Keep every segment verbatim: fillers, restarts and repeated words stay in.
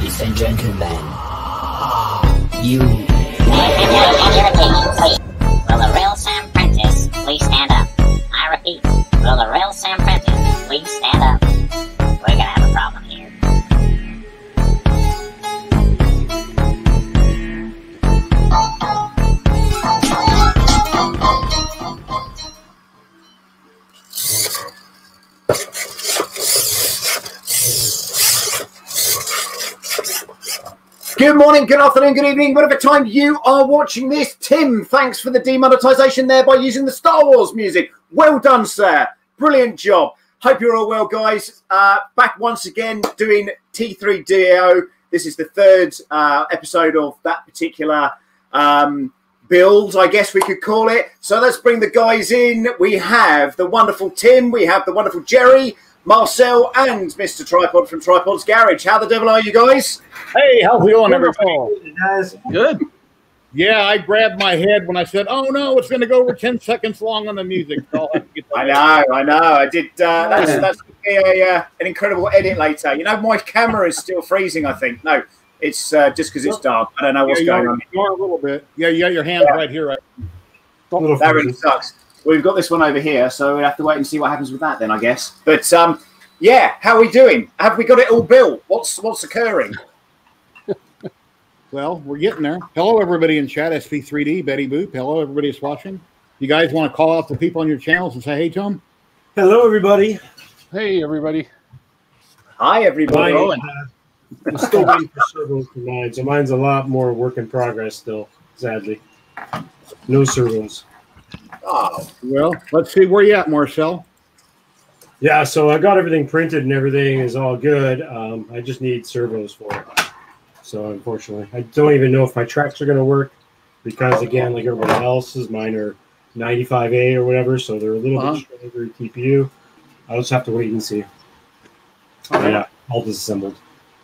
Ladies and gentlemen, you... Will the real Sam Prentice please stand up? I repeat, will the real Sam Prentice please stand up? We're gonna have a problem here. Good morning, good afternoon, good evening, whatever time you are watching this. Tim, thanks for the demonetization there by using the Star Wars music. Well done, sir. Brilliant job. Hope you're all well, guys. Uh, back once again doing T three D A O. This is the third uh, episode of that particular um, build, I guess we could call it. So let's bring the guys in. We have the wonderful Tim. We have the wonderful Jerry, Marcel, and Mister Tripod from Tripod's Garage. How the devil are you guys? Hey, how's it going, Wonderful. everybody? Guys, Good. Yeah, I grabbed my head when I said, "Oh no, it's going to go over ten seconds long on the music." So I'll have to get that I know, I know. I did. Uh, that's that's gonna be a, uh, an incredible edit later. You know, my camera is still freezing. I think no, it's uh, just because it's dark. I don't know what's yeah, going you are, on. You are a little bit. Yeah, you got your hands Yeah. right here. Right. That really sucks. Well, we've got this one over here, so we'll have to wait and see what happens with that then, I guess. But um, yeah, how are we doing? Have we got it all built? What's what's occurring? Well, we're getting there. Hello, everybody in chat. S V three D, Betty Boop. Hello, everybody that's watching. You guys want to call out the people on your channels and say hey to them? Hello, everybody. Hey, everybody. Hi, everybody. Mine, uh, I'm still waiting for servos for mine, so mine's a lot more work in progress still, sadly. No servos. Oh, Well, let's see where you at, Marcel. Yeah, so I got everything printed and everything is all good. Um, I just need servos for it. So unfortunately, I don't even know if my tracks are going to work because, again, like everybody else's, mine are ninety-five A or whatever, so they're a little Uh-huh. bit stronger T P U. I'll just have to wait and see. Okay. Yeah, all disassembled.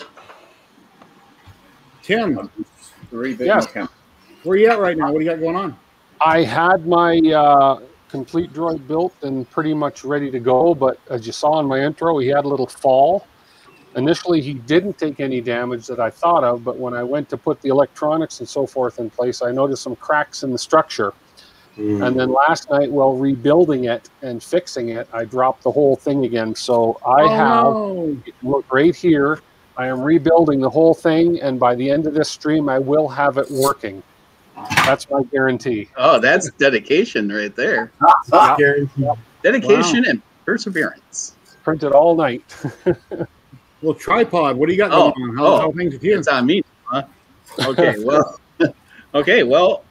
Tim, Yeah. where you at right now? What do you got going on? I had my uh, complete droid built and pretty much ready to go, but as you saw in my intro, he had a little fall. Initially, he didn't take any damage that I thought of, but when I went to put the electronics and so forth in place, I noticed some cracks in the structure. Mm. And then last night, while rebuilding it and fixing it, I dropped the whole thing again. So I Oh, have, no. look right here, I am rebuilding the whole thing, and by the end of this stream, I will have it working. That's my guarantee. Oh, that's dedication right there. Guaranteed. Dedication and perseverance. Printed all night. Well, Tripod, what do you got Oh, going on? How, oh, how things with you? It's on me, huh? Okay, well, okay, well,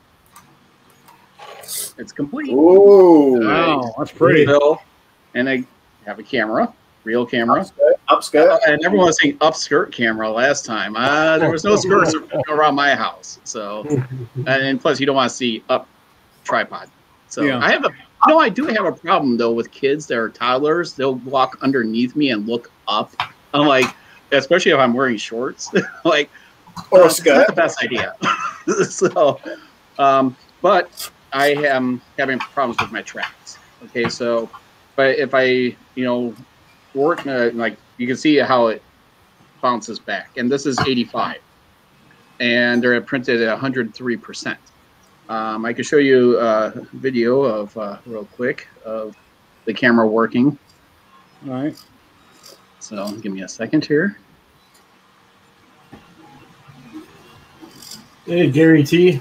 it's complete. ooh, Wow, that's pretty. So, and I have a camera, real camera. upskirt. Uh, and everyone was saying upskirt camera last time. Uh, there was no skirts around my house. So, and plus you don't want to see up tripod. So Yeah. I have a, no, I do have a problem though with kids that are toddlers. They'll walk underneath me and look up. I'm like, especially if I'm wearing shorts, like, Or a uh, skirt. Not the best idea. So, um, but I am having problems with my tracks. Okay, so, but if I, you know, work uh, like you can see how it bounces back, and this is eighty-five, and they're printed at one hundred three percent. Um, I can show you a video of uh, real quick of the camera working. All right. So give me a second here. Hey, Gary T.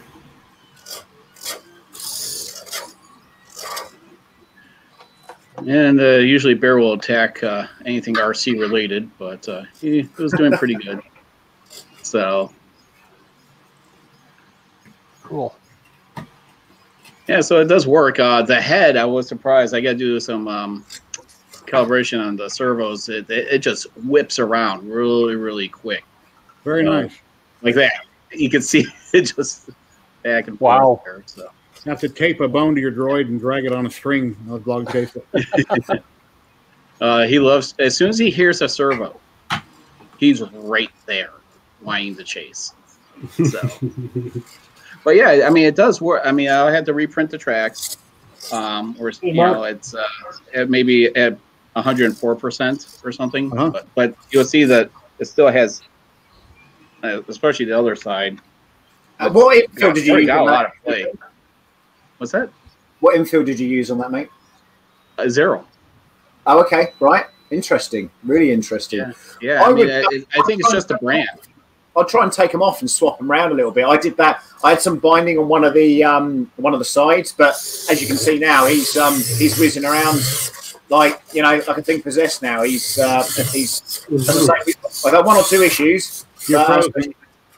And uh, usually Bear will attack uh, anything R C related, but uh, he was doing pretty good. So Cool. yeah, so it does work. Uh, the head, I was surprised. I got to do some um, calibration on the servos. It, it it just whips around really, really quick, Very Uh, nice. like that. You can see it just back and Wow. forth there. So. Have to tape a bone to your droid and drag it on a string. I'll log chase it. Uh, he loves, as soon as he hears a servo, he's right there wanting to chase. So, but yeah, I mean, it does work. I mean, I had to reprint the tracks, um, or, you know, it's uh, at maybe at one hundred four percent or something, Uh-huh. but, but you'll see that it still has uh, especially the other side. Uh, what infill did you already use got a on lot that? of play. What's that? What infill did you use on that, mate? Uh, zero. Oh, okay, right. Interesting. Really interesting. Yeah, yeah. I, I mean, would- I, I think it's just a brand. I'll try and take them off and swap them around a little bit. I did that. I had some binding on one of the um, one of the sides, but as you can see now, he's um, he's whizzing around like you know like a thing possessed now. He's uh, he's. As I say, I've had one or two issues. You're but, frozen.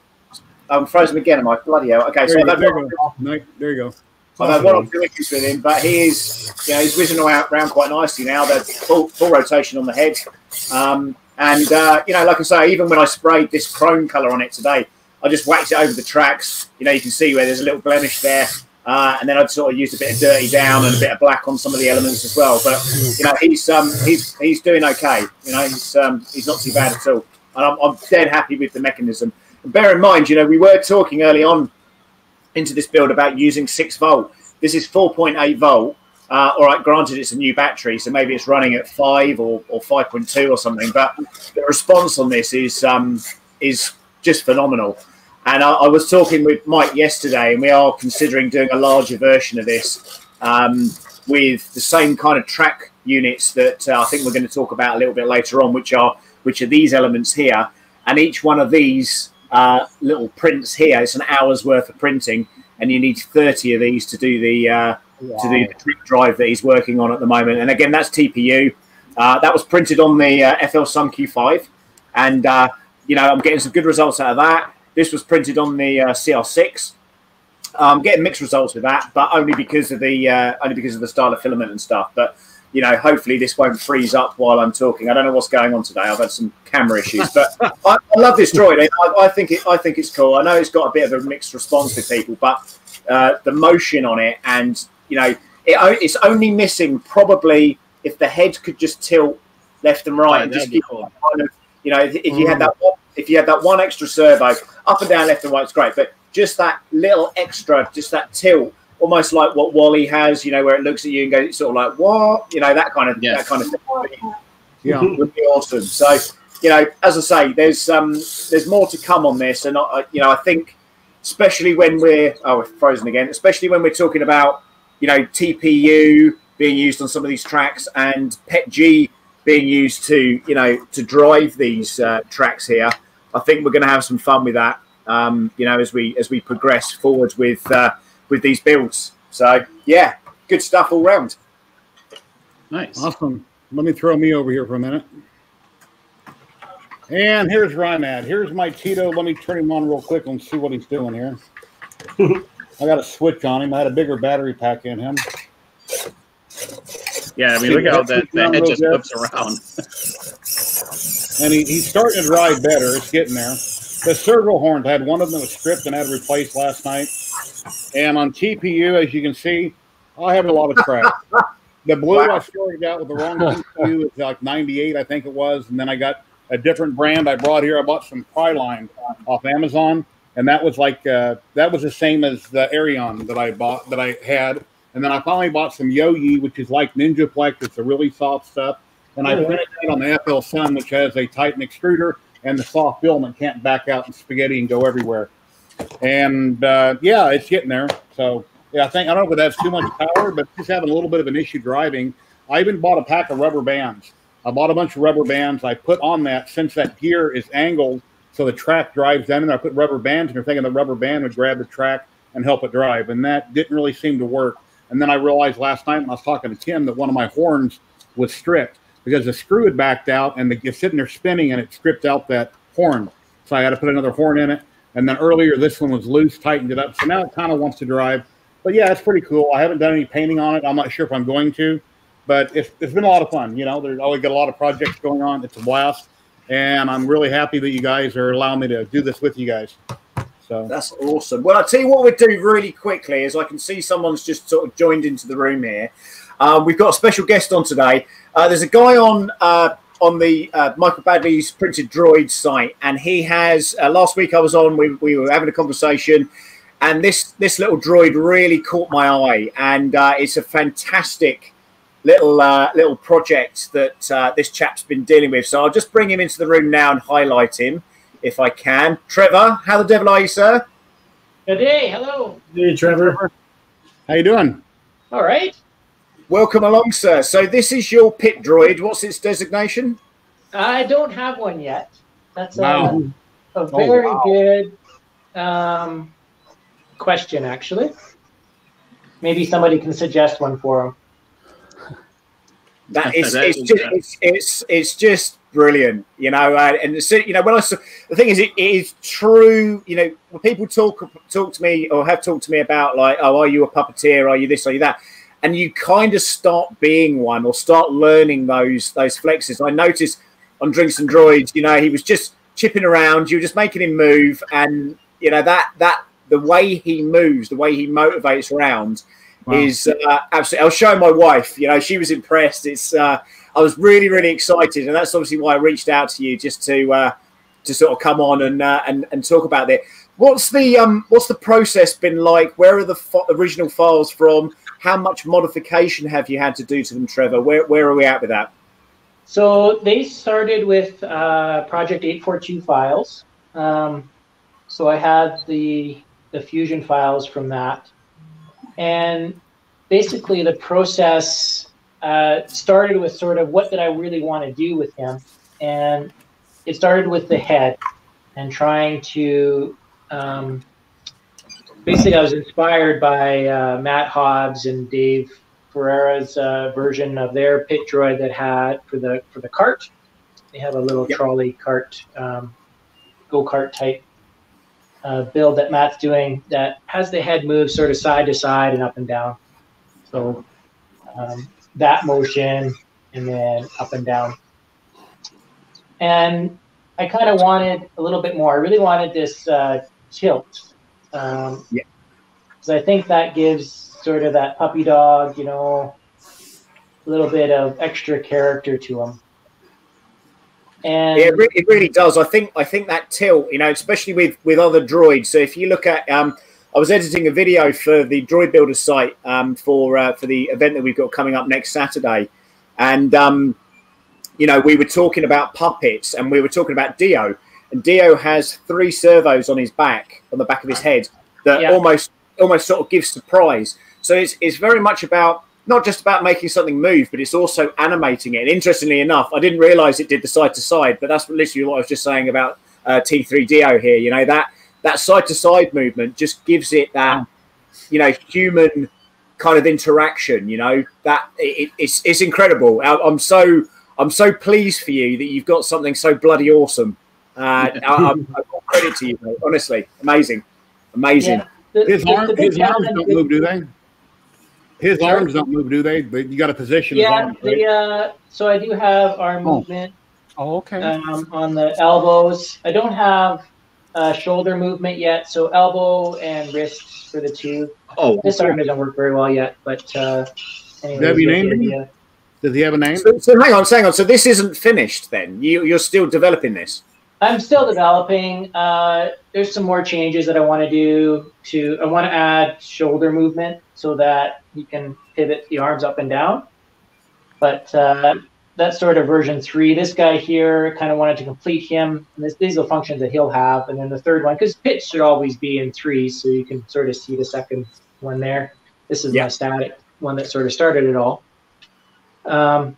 I'm frozen again. Am I bloody hell? Okay, There so you I've go. had There one, you go. No, there you go. I've had one or two issues with him, but he is, you know, he's whizzing around, around quite nicely now. The full, full rotation on the head, um, and uh, you know, like I say, even when I sprayed this chrome colour on it today, I just whacked it over the tracks. You know, you can see where there's a little blemish there, uh, and then I'd sort of used a bit of dirty down and a bit of black on some of the elements as well. But you know, he's um, he's he's doing okay. You know, he's um, he's not too bad at all, and I'm, I'm dead happy with the mechanism. And bear in mind, you know, we were talking early on into this build about using six volt. This is four point eight volt. Uh, all right, granted, it's a new battery, so maybe it's running at five or, or five point two or something. But the response on this is um, is just phenomenal. And I, I was talking with Mike yesterday, and we are considering doing a larger version of this um, with the same kind of track units that uh, I think we're going to talk about a little bit later on, which are which are these elements here. And each one of these uh, little prints here, it's an hour's worth of printing, and you need thirty of these to do the uh, Wow. to do the trick drive that he's working on at the moment. And again, that's T P U. Uh, that was printed on the uh, F L Sun Q five, and uh, you know, I'm getting some good results out of that. This was printed on the uh, C R six. I'm getting mixed results with that, but only because of the uh, only because of the style of filament and stuff. But you know, hopefully this won't freeze up while I'm talking. I don't know what's going on today. I've had some camera issues, but I, I love this droid. I, I think it. I think it's cool. I know it's got a bit of a mixed response with people, but uh, the motion on it, and you know, it, it's only missing probably if the head could just tilt left and right, Oh, and just that'd be keep cool. kind of, you know, if, if you had that one, if you had that one extra servo up and down, left and right, it's great. But just that little extra, just that tilt. Almost like what Wally has, you know, where it looks at you and goes, sort of like, what? You know, that kind of Yes. that kind of thing would be, Yeah. would be awesome. So, you know, as I say, there's um, there's more to come on this, and I, you know, I think, especially when we're oh, we're frozen again. Especially when we're talking about, you know, T P U being used on some of these tracks and P E T G being used to, you know, to drive these uh, tracks here. I think we're going to have some fun with that. Um, you know, as we as we progress forward with. Uh, with these builds. So yeah, good stuff all round. Nice. Awesome. Let me throw me over here for a minute. And here's where I'm at. Here's my Tito. Let me turn him on real quick and see what he's doing here. I got a switch on him. I had a bigger battery pack in him. Yeah, I mean, look how that, that head just flips around. And he, he's starting to drive better. It's getting there. The servo horns, I had one of them that was stripped and had to replace last night. And on T P U, as you can see, I have a lot of crap. The blue Wow. I started out with the wrong T P U. It's like ninety-eight, I think it was. And then I got a different brand I brought here. I bought some Pryline off Amazon. And that was like, uh, that was the same as the Arion that I bought, that I had. And then I finally bought some Yoyi, which is like Ninjaplex. It's a really soft stuff. And I printed that on the F L Sun, which has a Titan extruder and the soft filament can't back out in spaghetti and go everywhere. And uh, yeah, it's getting there. So yeah, I think I don't know if it has too much power, but just having a little bit of an issue driving. I even bought a pack of rubber bands. I bought a bunch of rubber bands. I put on that, since that gear is angled, so the track drives down, and I put rubber bands, and you're thinking the rubber band would grab the track and help it drive, and that didn't really seem to work. And then I realized last night when I was talking to Tim that one of my horns was stripped because the screw had backed out, and the, it's sitting there spinning, and it stripped out that horn. So I had to put another horn in it. And then earlier, this one was loose, tightened it up. So now it kind of wants to drive. But yeah, it's pretty cool. I haven't done any painting on it. I'm not sure if I'm going to. But it's, it's been a lot of fun. You know, there's always got a lot of projects going on. It's a blast. And I'm really happy that you guys are allowing me to do this with you guys. So That's awesome. Well, I'll tell you what we'll do really quickly is I can see someone's just sort of joined into the room here. Um, we've got a special guest on today. Uh, there's a guy on uh, on the uh, Michael Badley's Printed Droids site, and he has, uh, last week I was on, we, we were having a conversation, and this, this little droid really caught my eye, and uh, it's a fantastic little uh, little project that uh, this chap's been dealing with. So I'll just bring him into the room now and highlight him. if I can. Trevor, how the devil are you, sir? Good day. Hello. Hey, Trevor. How you doing? All right. Welcome along, sir. So this is your pit droid. What's its designation? I don't have one yet. That's Wow. a, a very wow. good um, question, actually. Maybe somebody can suggest one for him. That is, That it's is- just, it's, it's, it's just brilliant, you know. Uh, and the, you know, when I saw, the thing is, it, it is true. You know, when people talk talk to me or have talked to me about like, oh, are you a puppeteer? Are you this? Are you that? And you kind of start being one or start learning those those flexes. I noticed on Drinks and Droids, you know, he was just chipping around. You were just making him move, and you know that that the way he moves, the way he motivates around. Wow. Is uh, absolutely. I was showing my wife. You know, she was impressed. It's. Uh, I was really, really excited, and that's obviously why I reached out to you just to uh, to sort of come on and uh, and and talk about it. What's the um What's the process been like? Where are the fo- original files from? How much modification have you had to do to them, Trevor? Where Where are we at with that? So they started with uh, Project eight forty-two files. Um, so I had the the Fusion files from that. And basically the process uh, started with sort of what did I really want to do with him. And it started with the head and trying to, um, basically I was inspired by uh, Matt Hobbs and Dave Ferreira's uh, version of their pit droid that had for the, for the cart. They have a little yep. trolley cart, um, go-kart type Uh, build that Matt's doing that has the head move sort of side to side and up and down. So um, that motion and then up and down. And I kind of wanted a little bit more. I really wanted this uh, tilt. Um, yeah. Because I think that gives sort of that puppy dog, you know, a little bit of extra character to him. And yeah, it, re- it really does. I think I think that tilt, you know, especially with with other droids. So if you look at, um, I was editing a video for the Droid Builder site um, for uh, for the event that we've got coming up next Saturday, and um, you know, we were talking about puppets, and we were talking about Dio, and Dio has three servos on his back, on the back of his head, that yeah. almost almost sort of gives surprise. So it's it's very much about. Not just about making something move, but it's also animating it. And interestingly enough, I didn't realize it did the side to side, but that's literally what I was just saying about uh, T three D O here. You know, that that side to side movement just gives it that, you know, human kind of interaction. You know, that it, it's it's incredible. I, I'm so I'm so pleased for you that you've got something so bloody awesome. Uh, I, I'm, I've got credit to you, mate. Honestly, amazing, amazing. Yeah. The, his the, arm, the his arms don't move, do they? His sure. arms don't move, do they? But you got to position yeah, his arms, right? the, uh, so I do have arm oh. movement oh, okay. um, on the elbows. I don't have uh, shoulder movement yet, so elbow and wrists for the two. Oh, this arm doesn't work very well yet, but uh, anyway. Have you named him? Does he have a name? So, so hang on, hang on. So this isn't finished then? You, you're still developing this? I'm still developing. Uh, there's some more changes that I want to do. To I want to add shoulder movement so that you can pivot the arms up and down. But uh, that's sort of version three. This guy here, kind of wanted to complete him. And this, these are the functions that he'll have. And then the third one, because pitch should always be in threes, so you can sort of see the second one there. This is yeah. my static one that sort of started it all. Um,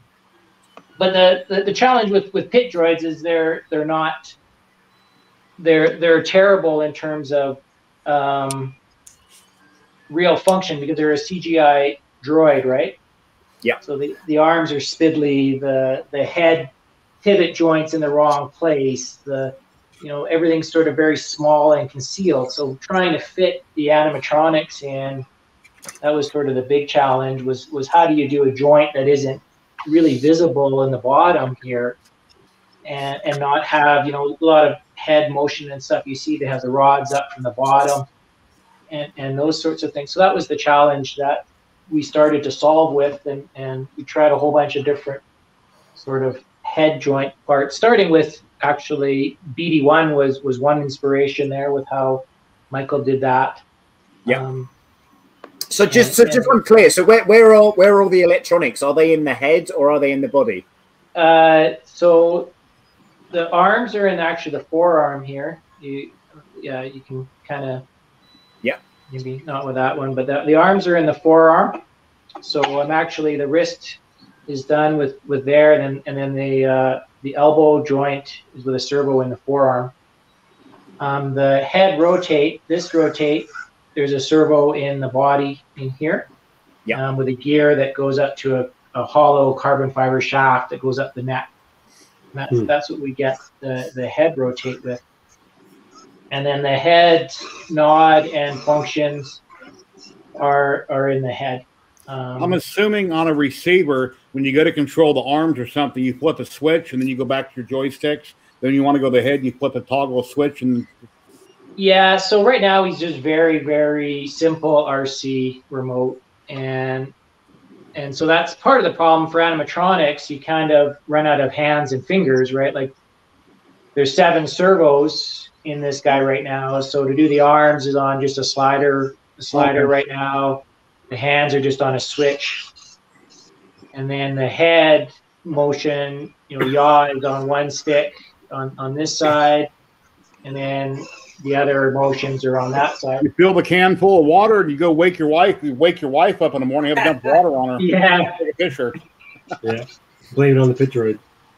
But the, the, the challenge with, with pit droids is they're they're not they're they're terrible in terms of um, real function because they're a C G I droid, right? Yeah. So the, the arms are spindly, the the head pivot joints in the wrong place, the you know everything's sort of very small and concealed. So trying to fit the animatronics in, that was sort of the big challenge. Was was how do you do a joint that isn't really visible in the bottom here, and and not have you know a lot of head motion and stuff. You see they have the rods up from the bottom, and and those sorts of things. So that was the challenge that we started to solve with, and and we tried a whole bunch of different sort of head joint parts, starting with actually B D one was was one inspiration there with how Michael did that. Yeah. Um, So just and, so just and, unclear. So where where are where are all the electronics? Are they in the head or are they in the body? Uh, so the arms are in actually the forearm here. You, yeah, you can kind of, yeah, maybe not with that one, but the, the arms are in the forearm. So I'm actually, the wrist is done with, with there, and then, and then the, uh, the elbow joint is with a servo in the forearm. Um, the head rotate, this rotate, there's a servo in the body in here, yeah. um, with a gear that goes up to a, a hollow carbon fiber shaft that goes up the neck. And that's, Hmm. that's what we get the, the head rotate with. And then the head nod and functions are, are in the head. Um, I'm assuming on a receiver, when you go to control the arms or something, you flip a switch and then you go back to your joysticks. Then you want to go to the head, you flip a toggle switch. And yeah, so right now he's just very, very simple R C remote. And and so that's part of the problem for animatronics. You kind of run out of hands and fingers, right? Like there's seven servos in this guy right now. So to do the arms is on just a slider, a slider Okay. right now. The hands are just on a switch. And then the head motion, you know, yaw is on one stick on, on this side. And then the other motions are on that side. you fill the can full of water and you go wake your wife. You wake your wife up in the morning, have a dump water on her. Yeah. Fisher. Yeah. Blame it on the pit droid.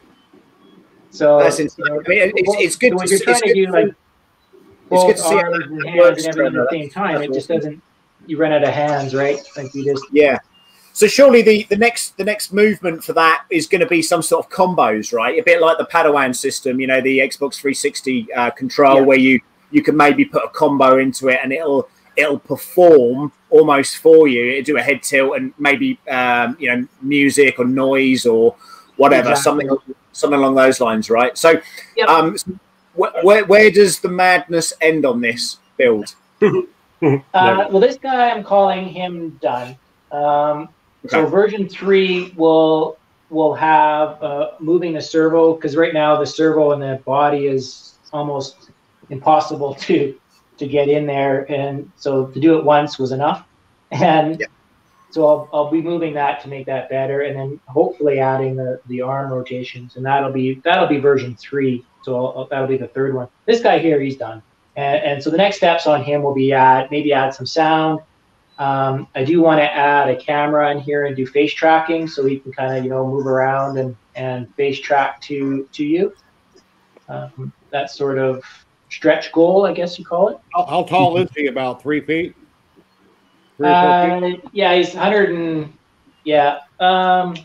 So That's insane. you know, I mean, it's, it's good so to when see. you're trying It's to good do to like see- it's both good to see how arms that and hands works, and everything at Trevor. the same time, That's it just awesome. doesn't. You run out of hands, right? Like you just. Yeah. So surely the, the next the next movement for that is going to be some sort of combos, right? A bit like the Padawan system, you know, the Xbox three sixty uh, control, Yeah. where you you can maybe put a combo into it and it'll it'll perform almost for you. It'll do a head tilt and maybe um, you know, music or noise or whatever, Exactly. something something along those lines, right? So, Yep. um, wh- where where does the madness end on this build? Uh, well, this guy, I'm calling him done. Um, So Okay. version three will will have uh, moving the servo, because right now the servo in the body is almost impossible to to get in there, and so to do it once was enough. And Yeah. so I'll, I'll be moving that to make that better, and then hopefully adding the, the arm rotations, and that'll be that'll be version three. So I'll, that'll be the third one. This guy here, he's done, and, and so the next steps on him will be add maybe add some sound. Um, I do want to add a camera in here and do face tracking, so we can kind of, you know, move around and, and face track to to you. Um, that sort of stretch goal, I guess you call it. How, how tall is he? About three feet? Three or four feet? Uh, yeah, he's one hundred and yeah, um,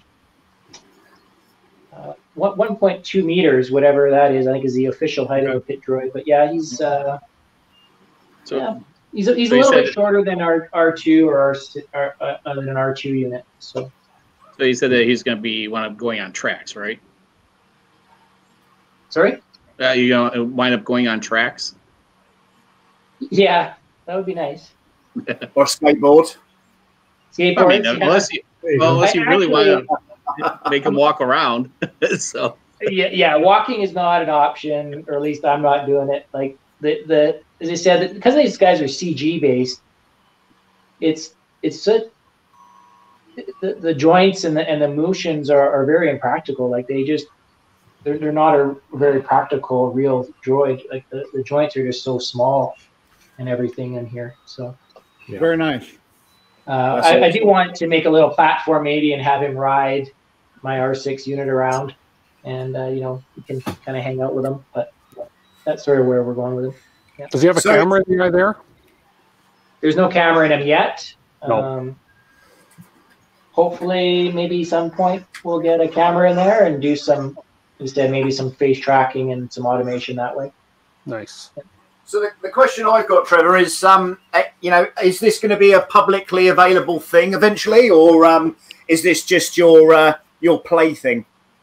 uh, one one point two meters, whatever that is. I think is the official height of the pit droid. But yeah, he's uh, So yeah. He's a, he's So a you little said- bit shorter than our R two or our, our uh, than an R two unit. So So you said that he's going to be one of going on tracks, right? sorry. Uh, you going to wind up going on tracks? Yeah, that would be nice. Or skateboard? Skateboards. I mean, yeah. unless you, There you well, go. unless you I- really actually- want to make him walk around. So yeah, yeah, walking is not an option, or at least I'm not doing it. Like the the as I said, because these guys are C G based, it's it's such the, the joints and the and the motions are, are very impractical. Like they just they're they're not a very practical real droid. Like the, the joints are just so small and everything in here. So Yeah. Very nice. uh, That's I, I awesome. do want to make a little platform maybe and have him ride my R six unit around, and uh, you know, you can kind of hang out with him. But that's sort of where we're going with him. Does he have a So- camera in the eye there? There's no camera in him yet. No. Um, hopefully, maybe some point we'll get a camera in there and do some instead maybe some face tracking and some automation that way. Nice. So the, the question I've got, Trevor, is um, eh, you know, is this going to be a publicly available thing eventually, or um, is this just your uh, your play thing?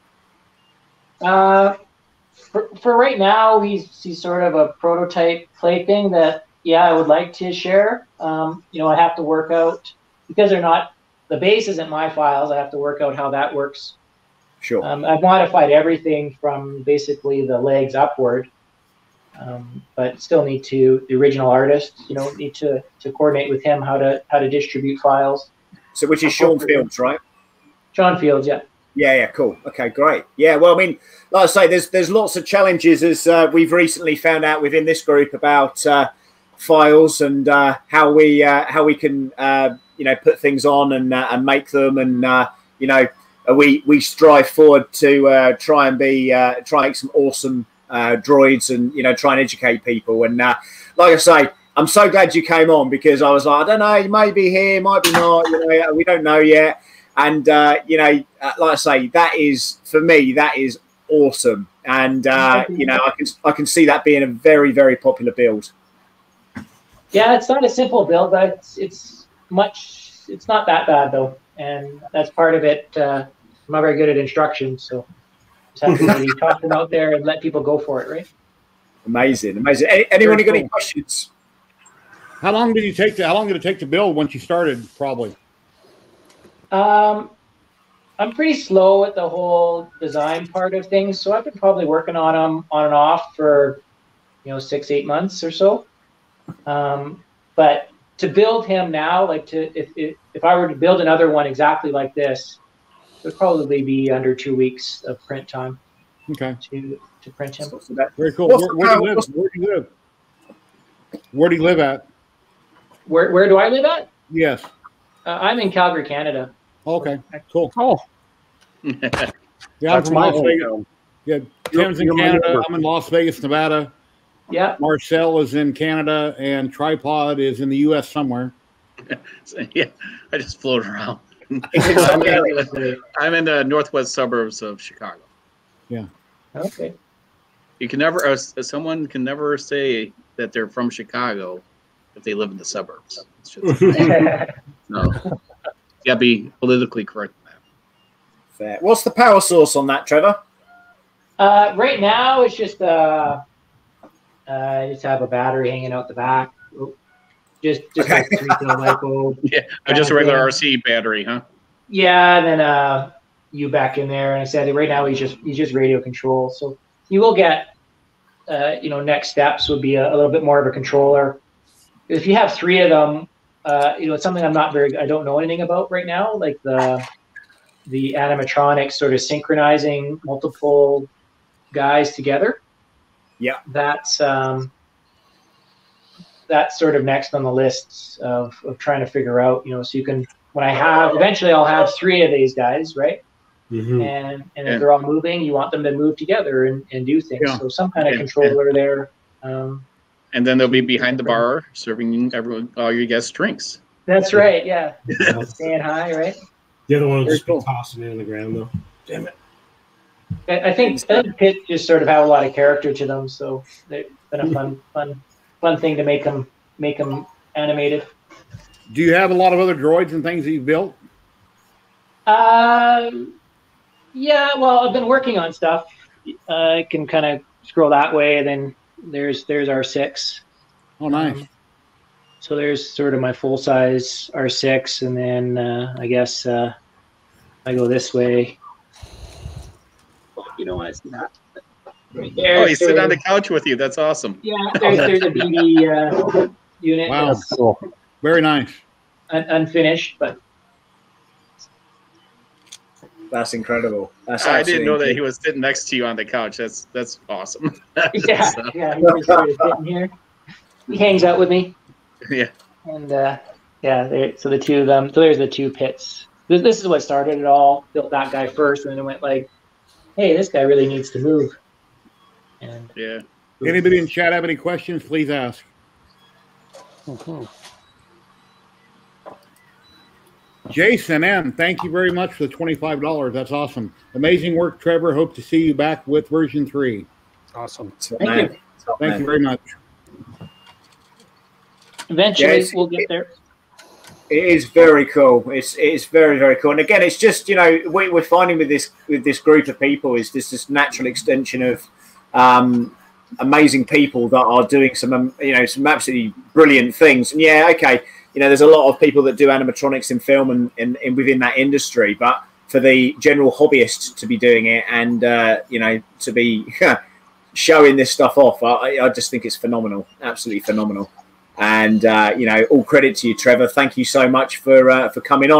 Uh, for, for right now, he's he's sort of a prototype plaything that, yeah, I would like to share. Um, you know, I have to work out, because they're not, the base isn't my files, I have to work out how that works. Sure. Um, I've modified everything from basically the legs upward, um, but still need to, the original artist, you know, need to, to coordinate with him how to how to distribute files. So which is Sean Fields, right? John Fields, yeah. Yeah, yeah, cool. Okay, great. Yeah, well, I mean, like I say, there's there's lots of challenges as uh, we've recently found out within this group about uh, files and uh, how we uh, how we can uh, you know put things on and uh, and make them, and uh, you know we we strive forward to uh, try and be uh, try and make some awesome uh, droids and you know try and educate people. And uh, like I say, I'm so glad you came on because I was like, I don't know, you may be here, might be not, you know, we don't know yet. And, uh, you know, uh, like I say, that is, for me, that is awesome. And, uh, you know, I can I can see that being a very, very popular build. Yeah, it's not a simple build, but it's, it's much, it's not that bad, though. And that's part of it. Uh, I'm not very good at instructions, so just have to really toss them out there and let people go for it, right? Amazing, amazing. Any, anyone got any questions? How long did you take to, how long did it take to build once you started, probably? Um, I'm pretty slow at the whole design part of things, so I've been probably working on them on and off for, you know, six, eight months or so. Um, but to build him now, like to if, if if I were to build another one exactly like this, it would probably be under two weeks of print time. Okay. To to print him. Very cool. Where, where do you live? Where do you live? Where do you live at? Where where do I live at? Yes. Uh, I'm in Calgary, Canada. Okay, cool. Oh, yeah, I'm that's from my Las Vegas. hometown. Yeah, Tim's in you're my Canada. neighbor. I'm in Las Vegas, Nevada. Yeah. Marcel is in Canada, and Tripod is in the U S somewhere. Yeah, I just float around. I'm, in, I'm in the northwest suburbs of Chicago. Yeah. Okay. You can never, uh, someone can never say that they're from Chicago if they live in the suburbs. It's just, no. You gotta be politically correct. Fair. What's the power source on that, Trevor? Uh, right now, it's just uh, uh, I just have a battery hanging out the back. Just just Okay. like three cell lipo. Yeah, just a regular R C battery, huh? Yeah, and then uh, you back in there. And I said right now he's just he's just radio control. So you will get, uh, you know, next steps would be a, a little bit more of a controller. If you have three of them, uh, you know, it's something I'm not very I don't know anything about right now, like the the animatronics sort of synchronizing multiple guys together. Yeah, that's um, that's sort of next on the list of, of trying to figure out, you know, so you can, when I have, eventually I'll have three of these guys, right? Mm-hmm. And and if yeah. they're all moving, you want them to move together and, and do things. Yeah. So some kind of and, controller and, there. Um, and then they'll be behind the bar serving everyone, all your guests drinks. That's right, yeah. Staying high, right? The other one will Very just cool. be tossing it in the ground, though. Damn it. I, I think pits just sort of have a lot of character to them, so they've been a fun, fun, fun thing to make them make them animated. Do you have a lot of other droids and things that you've built? Um, yeah. Well, I've been working on stuff. Uh, I can kind of scroll that way, and then there's there's R six. Oh, nice. Um, so there's sort of my full size R six, and then uh, I guess uh, I go this way. You know what? It's not right there. Oh, he's sitting on the couch with you. That's awesome. Yeah, there's, there's a B D uh, unit. Wow, that's cool. Very nice. Un unfinished, but that's incredible. That's I didn't know that he was sitting next to you on the couch. That's that's awesome. yeah, so, yeah, he's just sort of sitting here. He hangs out with me. Yeah. And uh, yeah, there, so the two of them. So there's the two pits. This, this is what started it all. Built that guy first, and then it went like, hey, this guy really needs to move. And yeah. Anybody in chat have any questions? Please ask. Mm-hmm. Jason M, thank you very much for the twenty-five dollars. That's awesome. Amazing work, Trevor. Hope to see you back with version three. Awesome. Thank man. you. Thank man. you very much. Eventually, Yes. we'll get there. It is very cool. It's it's very very cool. And again, it's just, you know, what we're finding with this with this group of people is this this natural extension of um, amazing people that are doing some um, you know some absolutely brilliant things. And yeah, okay, you know, there's a lot of people that do animatronics in film and, and, and within that industry, but for the general hobbyist to be doing it and uh, you know to be showing this stuff off, I, I just think it's phenomenal, absolutely phenomenal. And uh, you know, all credit to you, Trevor. Thank you so much for uh, for coming on.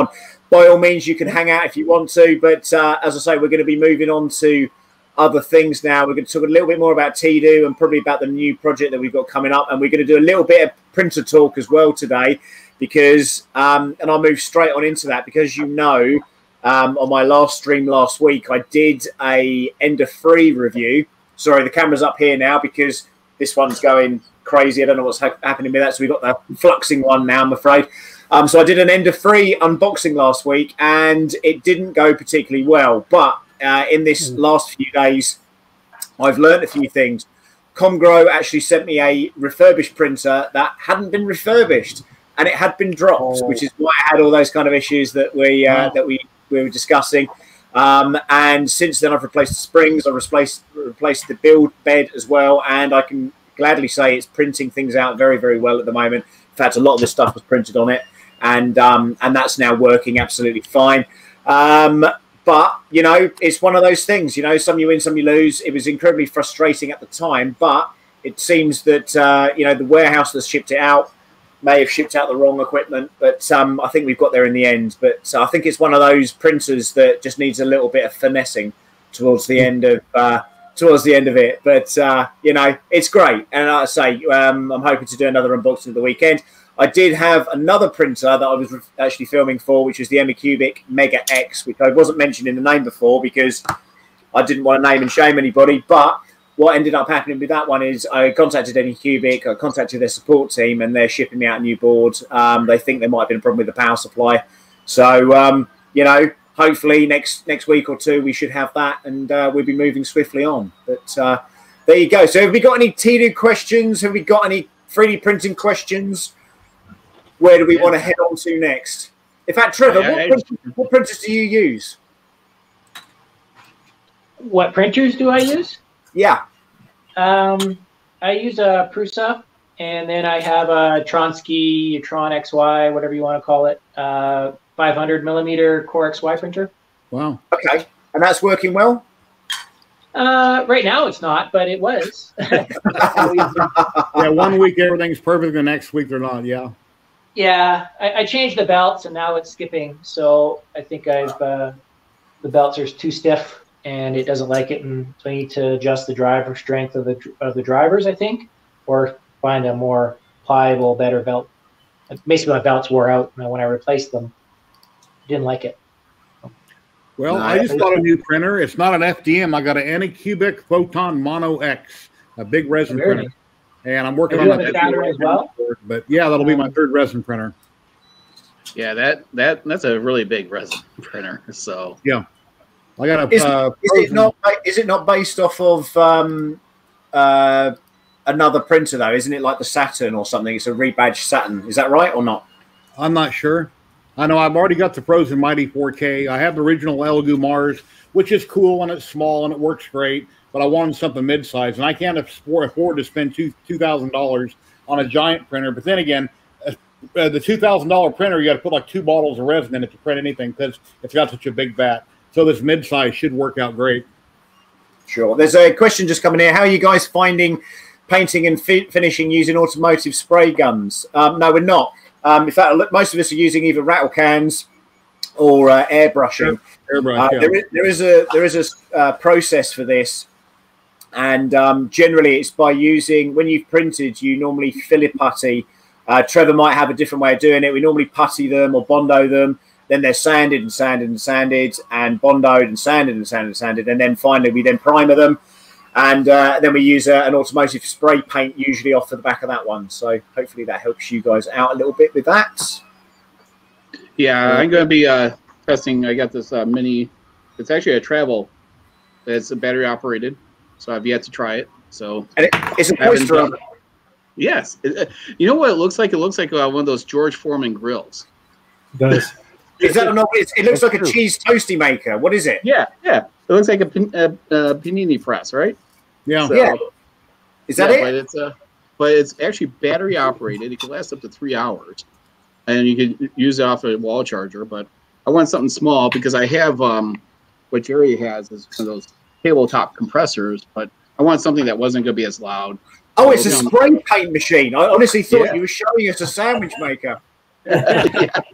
by all means, you can hang out if you want to. But uh, as I say, we're going to be moving on to other things now. We're going to talk a little bit more about T D O and probably about the new project that we've got coming up. And we're going to do a little bit of printer talk as well today because, um, and I'll move straight on into that because, you know, um, on my last stream last week, I did a Ender three review. Sorry, the camera's up here now because this one's going crazy. I don't know what's ha happening with that. So we've got the fluxing one now, I'm afraid. Um, so I did an Ender three unboxing last week and it didn't go particularly well. But uh, in this last few days, I've learned a few things. Comgro actually sent me a refurbished printer that hadn't been refurbished and it had been dropped, oh. which is why I had all those kind of issues that we, uh, wow. that we, we were discussing. Um, and since then, I've replaced the springs, I've replaced, replaced the build bed as well. And I can gladly say it's printing things out very, very well at the moment. In fact, a lot of the stuff was printed on it. And um, and that's now working absolutely fine. Um, but, you know, it's one of those things, you know, some you win, some you lose. It was incredibly frustrating at the time, but it seems that, uh, you know, the warehouse that shipped it out may have shipped out the wrong equipment. But um, I think we've got there in the end. But uh, I think it's one of those printers that just needs a little bit of finessing towards the end of uh, towards the end of it. But, uh, you know, it's great. And like I say, um, I'm hoping to do another unboxing at the weekend. I did have another printer that I was actually filming for, which was the Anycubic Mega X, which I wasn't mentioning the name before because I didn't want to name and shame anybody. But what ended up happening with that one is I contacted Anycubic, I contacted their support team, and they're shipping me out a new board. Um, they think there might have been a problem with the power supply. So, um, you know, hopefully next next week or two we should have that, and uh, we'll be moving swiftly on. But uh, there you go. So have we got any T D O questions? Have we got any three D printing questions? Where do we yeah. want to head on to next? In fact, Trevor, I, what, I, printers, what printers do you use? What printers do I use? Yeah. Um, I use a Prusa, and then I have a Tronsky, Tron X Y, whatever you want to call it, uh, five hundred millimeter Core X Y printer. Wow. Okay. And that's working well? Uh, right now it's not, but it was. Yeah, one week everything's perfect, the next week they're not, yeah. Yeah, I, I changed the belts and now it's skipping. So I think I've uh, the belts are too stiff and it doesn't like it, and so I need to adjust the driver strength of the of the drivers, I think, or find a more pliable, better belt. Basically, my belts wore out, and when I replaced them, I didn't like it. Well, no, I just got a new printer. It's not an F D M. I got an Anycubic Photon Mono X, a big resin Very printer. And I'm working Are on you that on the as well? But yeah, that'll be my third resin printer. Yeah, that that that's a really big resin printer. So yeah, I got a. Is, uh, is it not? Is it not based off of um, uh, another printer though? Isn't it like the Saturn or something? It's a rebadged Saturn. Is that right or not? I'm not sure. I know I've already got the Frozen Mighty four K. I have the original Elegoo Mars, which is cool and it's small and it works great. But I wanted something mid-size, and I can't afford to spend two two thousand dollars on a giant printer. But then again, uh, the two thousand dollar printer, you got to put like two bottles of resin in it to print anything because it's got such a big vat. So this mid-size should work out great. Sure. There's a question just coming here. How are you guys finding painting and fi finishing using automotive spray guns? Um, no, we're not. Um, in fact, most of us are using either rattle cans or uh, airbrushing. Airbrush, uh, yeah. there, is, there is a there is a uh, process for this. And um, generally, it's by using, when you've printed, you normally filler putty. Uh, Trevor might have a different way of doing it. We normally putty them or Bondo them. Then they're sanded and sanded and sanded and Bondoed and sanded and sanded and sanded. And then finally, we then primer them. And uh, then we use uh, an automotive spray paint, usually off the back of that one. So hopefully that helps you guys out a little bit with that. yeah, I'm going to be uh, testing. I got this uh, mini. It's actually a travel. It's a battery operated. So I've yet to try it. So and it, it's a oyster. Yes. It, you know what it looks like? It looks like uh, one of those George Foreman grills. It does. Is that not? It looks like a cheese toasty maker. What is it? Yeah, yeah. It looks like a, a, a panini press, right? Yeah. So, yeah. Is that yeah, it? But it's uh, but it's actually battery operated. It can last up to three hours, and you can use it off a wall charger. But I want something small because I have um, what Jerry has is one of those tabletop compressors, but I want something that wasn't going to be as loud. Oh, it's a spray paint machine. I honestly thought Yeah. you were showing us a sandwich maker. yeah.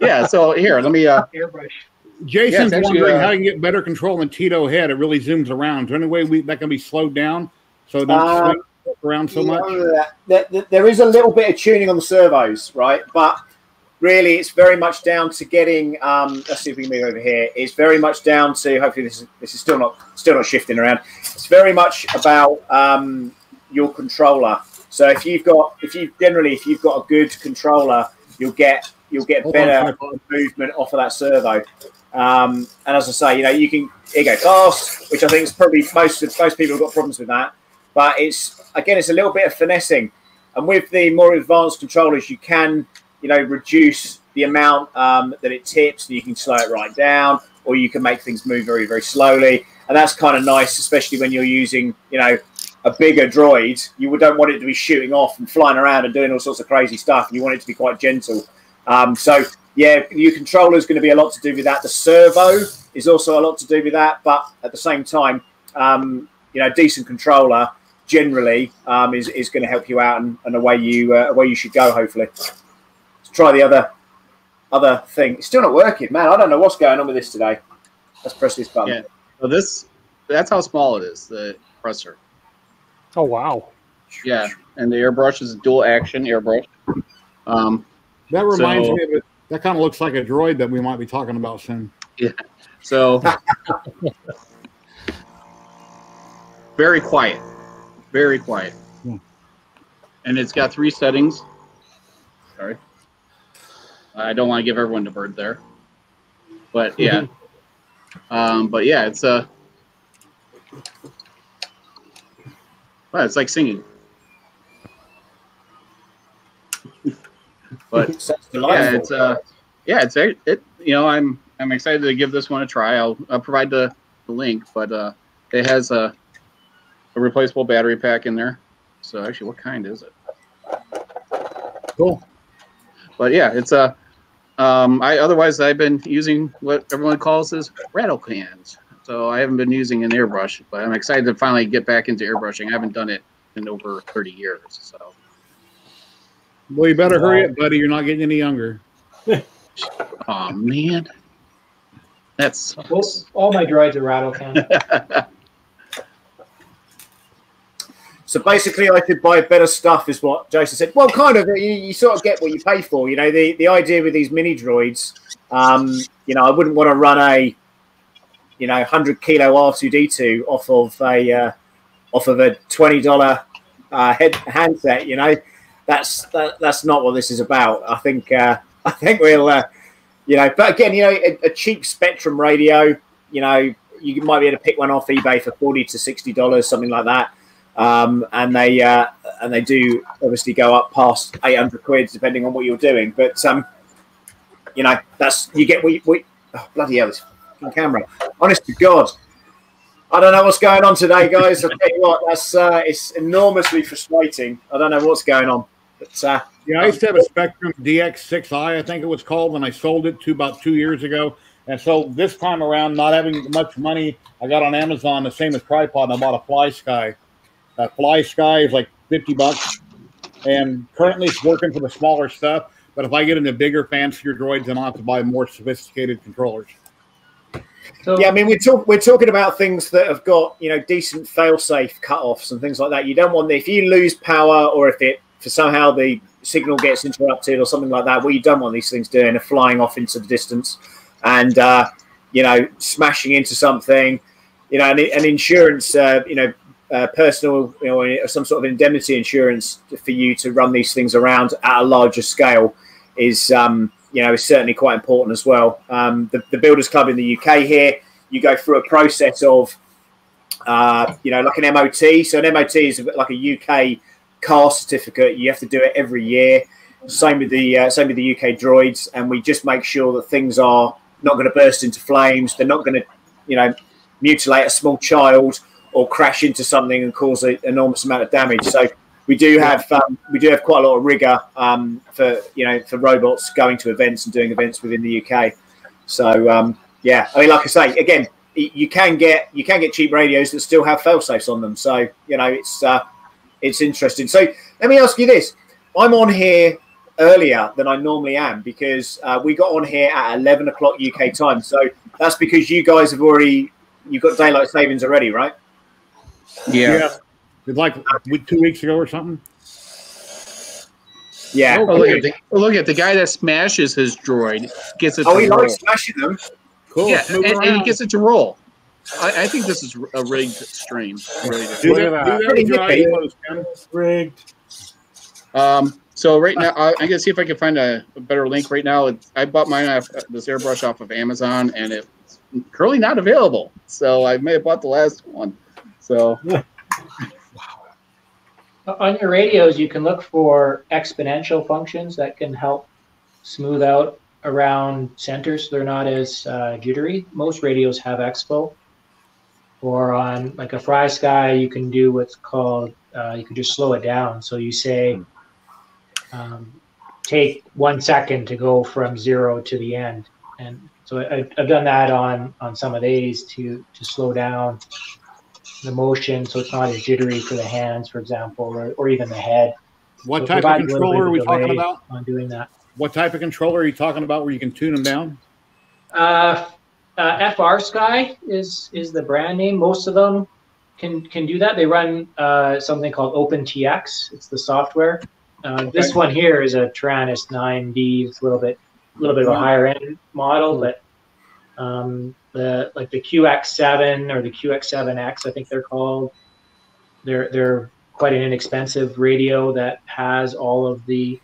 yeah. So here, let me. Uh, Airbrush. Jason's Yeah, it's actually, wondering uh, how you can get better control than Tito had. It really zooms around. Is there any way we, that can be slowed down so it don't Uh, swing around so much? There, there- there is a little bit of tuning on the servos, right? But really, it's very much down to getting. Um, let's see if we can move over here. It's very much down to. Hopefully, this is this is still not still not shifting around. It's very much about um, your controller. So if you've got, if you generally, if you've got a good controller, you'll get you'll get Hold better on. movement off of that servo. Um, and as I say, you know, you can here you go fast, which I think is probably most most people have got problems with that. But it's again, it's a little bit of finessing, and with the more advanced controllers, you can, you know, reduce the amount um, that it tips. You can slow it right down, or you can make things move very, very slowly, and that's kind of nice, especially when you're using, you know, a bigger droid. You don't want it to be shooting off and flying around and doing all sorts of crazy stuff. You want it to be quite gentle. Um, so yeah, your controller is going to be a lot to do with that. The servo is also a lot to do with that, but at the same time, um, you know, decent controller generally um, is is going to help you out, and, and away you uh, away you should go. Hopefully, let's try the other other thing. It's still not working, man. I don't know what's going on with this today. Let's press this button. yeah. So this, that's how small it is. The compressor. Oh wow. Yeah, and the airbrush is dual action airbrush. Um, That reminds So- me of it. That kind of looks like a droid that we might be talking about soon. yeah. So very quiet, very quiet, Hmm. and it's got three settings. Sorry, I don't want to give everyone the bird there, but yeah, um, but yeah, it's a. Well, it's like singing. But It's that's yeah, delightful. it's uh, yeah, it's a- it. You know, I'm I'm excited to give this one a try. I'll, I'll provide the, the link, but uh, it has a a replaceable battery pack in there. So actually, what kind is it? Cool. But yeah, it's a. Um, I otherwise I've been using what everyone calls as rattle cans. So I haven't been using an airbrush, but I'm excited to finally get back into airbrushing. I haven't done it in over thirty years. So Well, you better hurry up, buddy. You're not getting any younger. oh man, that's Well, all my droids are rattle can. So basically, I could buy better stuff, is what Jason said. Well, kind of. You, you sort of get what you pay for. You know, the, the idea with these mini droids, um, you know, I wouldn't want to run a, you know, one hundred kilo R two D two off of a uh, off of a twenty dollar uh, head handset. You know, that's that, that's not what this is about. I think uh, I think we'll, uh, you know, but again, you know, a, a cheap Spectrum radio. You know, you might be able to pick one off eBay for forty to sixty dollars, something like that. Um, and they uh, and they do obviously go up past eight hundred quid depending on what you're doing. But um, you know, that's you get we we oh, bloody hell, this fucking camera. Honest to God, I don't know what's going on today, guys. I tell you what, that's uh, it's enormously frustrating. I don't know what's going on, but uh, Yeah, I used to have a Spectrum D X six i, I think it was called, when I sold it to about two years ago. And so this time around, not having much money, I got on Amazon the same as tripod, and I bought a Fly Sky. That Fly Sky is like fifty bucks, and currently it's working for the smaller stuff. But if I get into bigger, fancier droids, then I'll have to buy more sophisticated controllers. So yeah, I mean, we're talk we're talking about things that have got, you know, decent fail-safe cut-offs and things like that. You don't want if you lose power, or if it for somehow the signal gets interrupted or something like that. What you don't want these things doing are flying off into the distance and uh, you know, smashing into something. You know, and, and insurance, uh, you know. Uh, personal, you know, some sort of indemnity insurance for you to run these things around at a larger scale is, um, you know, is certainly quite important as well. Um, the, the Builders Club in the U K here, you go through a process of, uh, you know, like an M O T. So an M O T is like a U K car certificate. You have to do it every year. Same with the uh, same with the U K droids, and we just make sure that things are not going to burst into flames. They're not going to, you know, mutilate a small child or crash into something and cause an enormous amount of damage. So we do have um, we do have quite a lot of rigor um, for you know for robots going to events and doing events within the U K. So um, yeah, I mean, like I say, again, you can get you can get cheap radios that still have fail-safes on them. So you know it's uh, it's interesting. So let me ask you this: I'm on here earlier than I normally am because uh, we got on here at eleven o'clock U K time. So that's because you guys have already, you've got daylight savings already, right? Yeah. Yeah. It's like two weeks ago or something. Yeah. Oh, look, at the, oh, look at the guy that smashes his droid gets it Oh, to he roll. likes smashing them. Cool. Yeah, and, Moving and he around. gets it to roll. I, I think this is a rigged stream. Really good. Do Look that, at do that. that with your eyes closed, Ken. Rigged. Um, so right now, I, I'm gonna see if I can find a, a better link. Right now, it's, I bought mine off this airbrush off of Amazon, and it's currently not available. So I may have bought the last one. So On your radios, you can look for exponential functions that can help smooth out around centers so they're not as uh, jittery. Most radios have expo. Or on like a Fry Sky, you can do what's called, uh, you can just slow it down. So you say, um, take one second to go from zero to the end. And so I, I've done that on, on some of these to, to slow down the motion so it's not as jittery for the hands, for example, or, or even the head. What So it type of provides a little bit controller are of we talking delay about? on doing that? What type of controller are you talking about where you can tune them down? Uh, uh, F R Sky is is the brand name. Most of them can can do that. They run uh, something called OpenTX. It's the software. Uh, This Okay. one here is a Taranis nine D. It's a little bit a little bit of a higher end model, but um, the like the Q X seven or the Q X seven X, I think they're called. They're they're quite an inexpensive radio that has all of the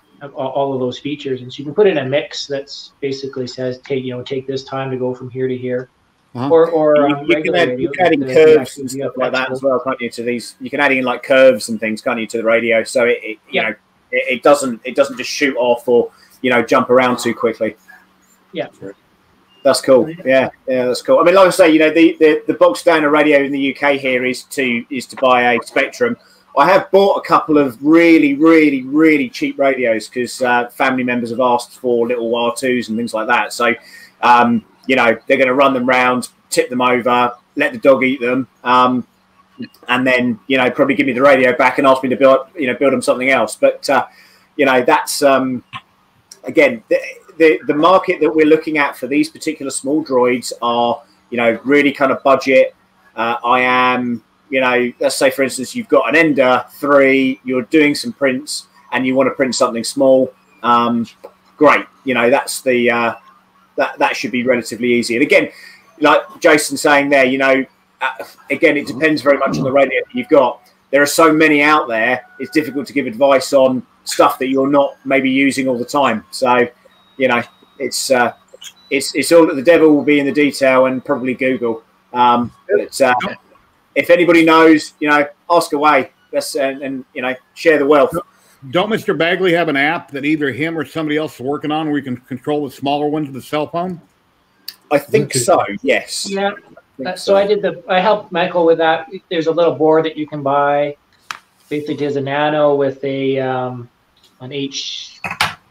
all of those features, and so you can put in a mix that's basically says take you know take this time to go from here to here, Uh-huh. or or You, um, you can regular add, radio. you can add in the- the curves actual and V F stuff like that Expo. as well, can't you? To these, you can add in like curves and things, can't you, to the radio? So it, it you Yeah. know, it, it doesn't it doesn't just shoot off or you know jump around too quickly. Yeah. That's cool. Yeah, yeah, that's cool. I mean, like I say, you know, the, the, the box standard radio in the U K here is to is to buy a Spectrum. I have bought a couple of really, really, really cheap radios because uh, family members have asked for little R twos and things like that. So, um, you know, they're going to run them round, tip them over, let the dog eat them, um, and then you know probably give me the radio back and ask me to build you know build them something else. But uh, you know, that's um, again. The, The, the market that we're looking at for these particular small droids are, you know, really kind of budget. Uh, I am, you know, let's say, for instance, you've got an Ender three, you're doing some prints and you want to print something small. Um, great. You know, that's the, uh, that, that should be relatively easy. And again, like Jason saying there, you know, uh, again, it depends very much on the radio that you've got. There are so many out there. It's difficult to give advice on stuff that you're not maybe using all the time. So, you know, it's uh, it's it's all the devil will be in the detail and probably Google. Um, but uh, if anybody knows, you know, ask away. Let's and, and you know share the wealth. Don't Mister Bagley have an app that either him or somebody else is working on where you can control the smaller ones with the cell phone? I think so. Yes. Yeah. Uh, so I did the. I helped Michael with that. There's a little board that you can buy. Basically, does a nano with a um, an H.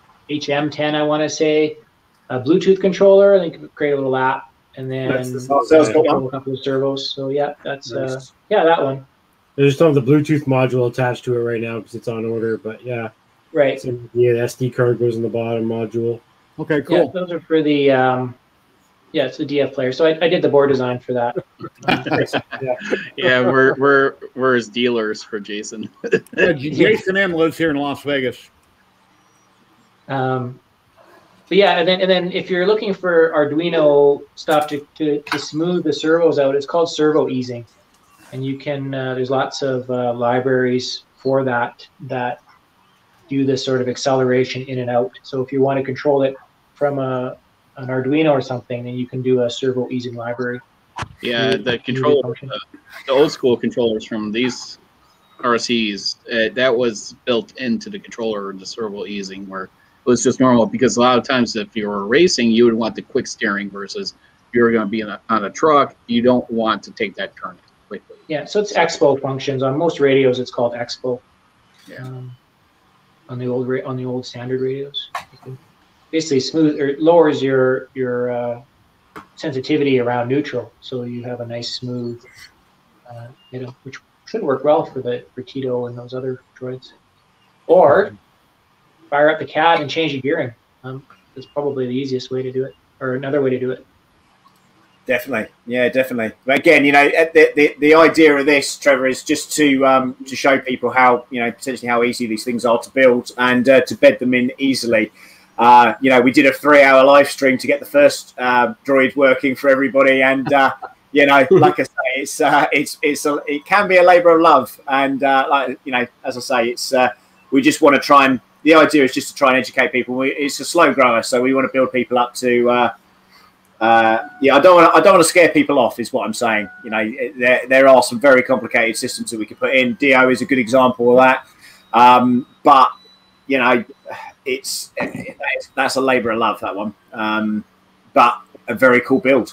H M ten, I want to say, a Bluetooth controller. I think you can create a little app, and then Oh, so it's got one. a couple of servos. So yeah, that's uh, yeah, that one. I just don't have the Bluetooth module attached to it right now because it's on order. But yeah, Right. so, yeah, the S D card goes in the bottom module. Okay, Yeah, cool. those are for the um, yeah, it's the D F player. So I, I did the board design for that. yeah, we're we're we're his dealers for Jason. Yeah, Jason M lives here in Las Vegas. Um, but yeah, and then and then if you're looking for Arduino stuff to, to, to smooth the servos out, it's called servo easing, and you can uh, there's lots of uh, libraries for that that do this sort of acceleration in and out. So if you want to control it from a an Arduino or something, then you can do a servo easing library. Yeah, the controller, the, the old school controllers from these R Cs, uh, that was built into the controller, the servo easing, where it was just normal. Because a lot of times, if you were racing, you would want the quick steering versus if you're going to be in a, on a truck, you don't want to take that turn quickly. Yeah, so it's expo functions on most radios. It's called expo. Yeah. Um, on the old ra- on the old standard radios, you can basically smooth or lowers your your uh, sensitivity around neutral, so you have a nice smooth, uh, you know, which should work well for the for Tito and those other droids. Or fire up the C A D and change the gearing. Um, that's probably the easiest way to do it, or another way to do it. Definitely, yeah, definitely. But again, you know, the, the the idea of this, Trevor, is just to um, to show people how, you know, potentially how easy these things are to build and uh, to bed them in easily. Uh, you know, we did a three-hour live stream to get the first uh, droid working for everybody, and uh, you know, like I say, it's uh, it's it's a, it can be a labour of love, and uh, like you know, as I say, it's uh, we just want to try and the idea is just to try and educate people. We, it's a slow grower, so we want to build people up to. Uh, Uh, yeah, I don't want to. I don't want to scare people off. Is what I'm saying. You know, there there are some very complicated systems that we could put in. D O is a good example of that. Um, but you know, it's, it's that's a labour of love, that one. Um, but a very cool build.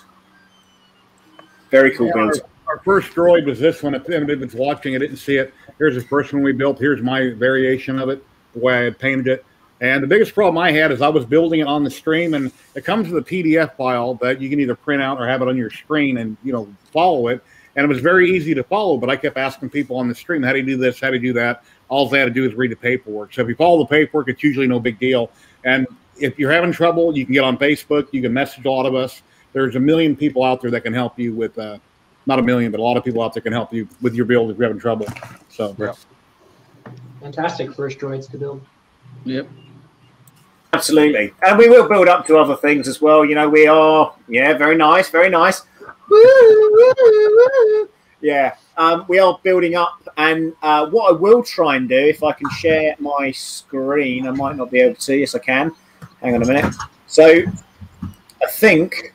Very cool yeah, build. Our, our first droid was this one. If anyone's watching, I didn't see it. Here's the first one we built. Here's my variation of it, the way I had painted it. And the biggest problem I had is I was building it on the stream, and it comes with a P D F file that you can either print out or have it on your screen and, you know, follow it. And it was very easy to follow, but I kept asking people on the stream, how do you do this? How do you do that? All they had to do is read the paperwork. So if you follow the paperwork, it's usually no big deal. And if you're having trouble, you can get on Facebook. You can message a lot of us. There's a million people out there that can help you with, uh, not a million, but a lot of people out there can help you with your build if you're having trouble. So, yeah. Fantastic first droids to build. Yep. Absolutely. And we will build up to other things as well. You know, we are, yeah, very nice, very nice. Woo, woo, woo. Yeah, um, we are building up. And uh, what I will try and do, if I can share my screen, I might not be able to. Yes, I can. Hang on a minute. So I think,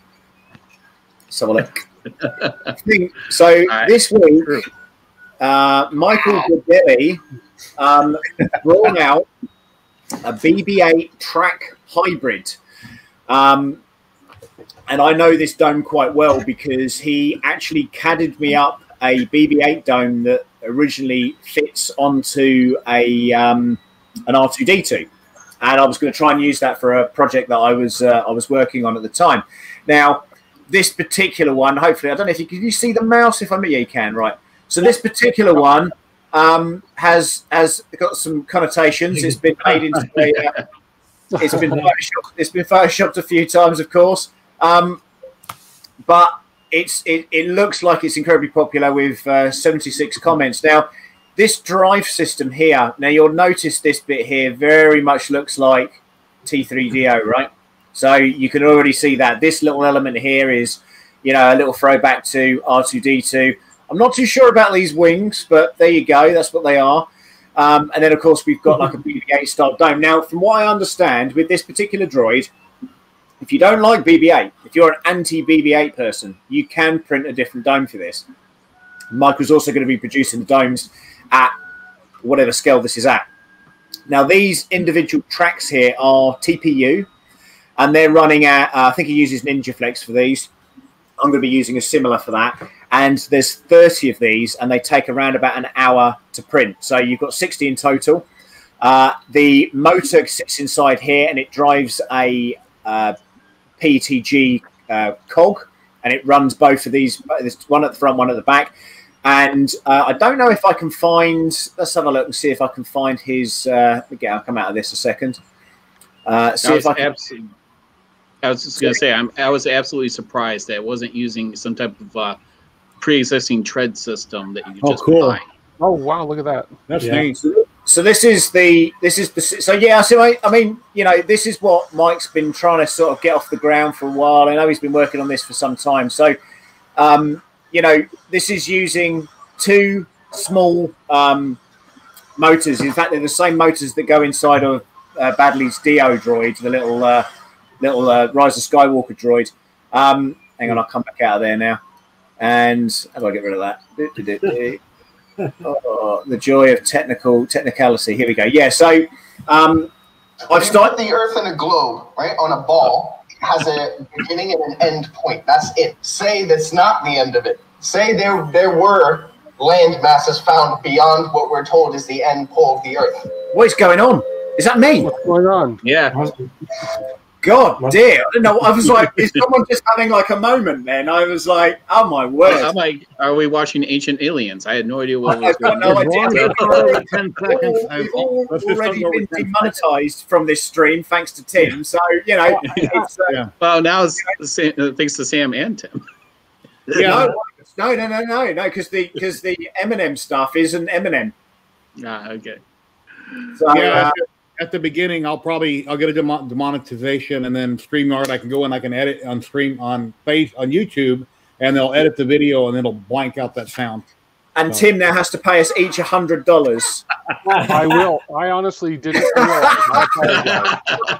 let's have a look. I think, so right. This week, uh, Michael Godelli um, brought out a B B eight track hybrid. Um, and I know this dome quite well because he actually C A D'd me up a B B eight dome that originally fits onto a um, an R two D two. And I was going to try and use that for a project that I was uh, I was working on at the time. Now, this particular one, hopefully, I don't know if you can you see the mouse. If I'm, yeah, you can, right? So this particular one um, has has got some connotations. It's been made into a, uh, it's been photoshopped, it's been photoshopped a few times, of course, um, but it's it, it looks like it's incredibly popular with uh, seventy-six comments now. This drive system here, now you'll notice this bit here very much looks like T three D O, right? So you can already see that this little element here is, you know, a little throwback to R two D two. I'm not too sure about these wings, but there you go. That's what they are. Um, and then, of course, we've got like a B B eight style dome. Now, from what I understand, with this particular droid, if you don't like B B eight, if you're an anti-B B eight person, you can print a different dome for this. Michael's also going to be producing the domes at whatever scale this is at. Now, these individual tracks here are T P U, and they're running at, uh, I think he uses NinjaFlex for these. I'm going to be using a similar for that. And there's thirty of these, and they take around about an hour to print. So you've got sixty in total. Uh, the motor sits inside here, and it drives a uh, P E T G uh, cog, and it runs both of these. There's one at the front, one at the back. And uh, I don't know if I can find. Let's have a look and see if I can find his. Uh, again, I'll come out of this a second. Uh, see if I can. Absolutely. I was just going to say, I'm, I was absolutely surprised that it wasn't using some type of uh, pre-existing tread system that you could oh, just cool. buy. Oh wow, look at that. That's yeah. neat. So this is the this is the so yeah. So I, I mean, you know, this is what Mike's been trying to sort of get off the ground for a while. I know he's been working on this for some time. So, um, you know, this is using two small um, motors. In fact, they're the same motors that go inside of uh, Badley's D O droid, the little. Uh, little uh, Rise of Skywalker droid. Um, hang on, I'll come back out of there now. And how do I get rid of that? Do, do, do, do. Oh, the joy of technical technicality. Here we go. Yeah, so um, I've started the Earth in a globe, right, on a ball. It has a beginning and an end point. That's it. Say that's not the end of it. Say there there were land masses found beyond what we're told is the end pole of the Earth. What is going on? Is that me? What's going on? Yeah. God dear. I don't know. I was like, is someone just having like a moment then? I was like, oh my word. I'm like, are we watching Ancient Aliens? I had no idea what was I've got going no on. idea. ten seconds. We've all already been demonetized from this stream thanks to Tim. So, you know, it's, uh, Yeah. Well, now it's the same, uh, thanks to Sam and Tim. yeah. No, no, no, no, no, because the because the Eminem stuff isn't Eminem. Ah, okay. So, Yeah, uh, at the- at the beginning, I'll probably I'll get a demo- demonetization, and then StreamYard I can go and I can edit on stream on face on YouTube, and they'll edit the video and it'll blank out that sound. and Tim now has to pay us each a hundred dollars. I will. I honestly didn't realize. I apologize.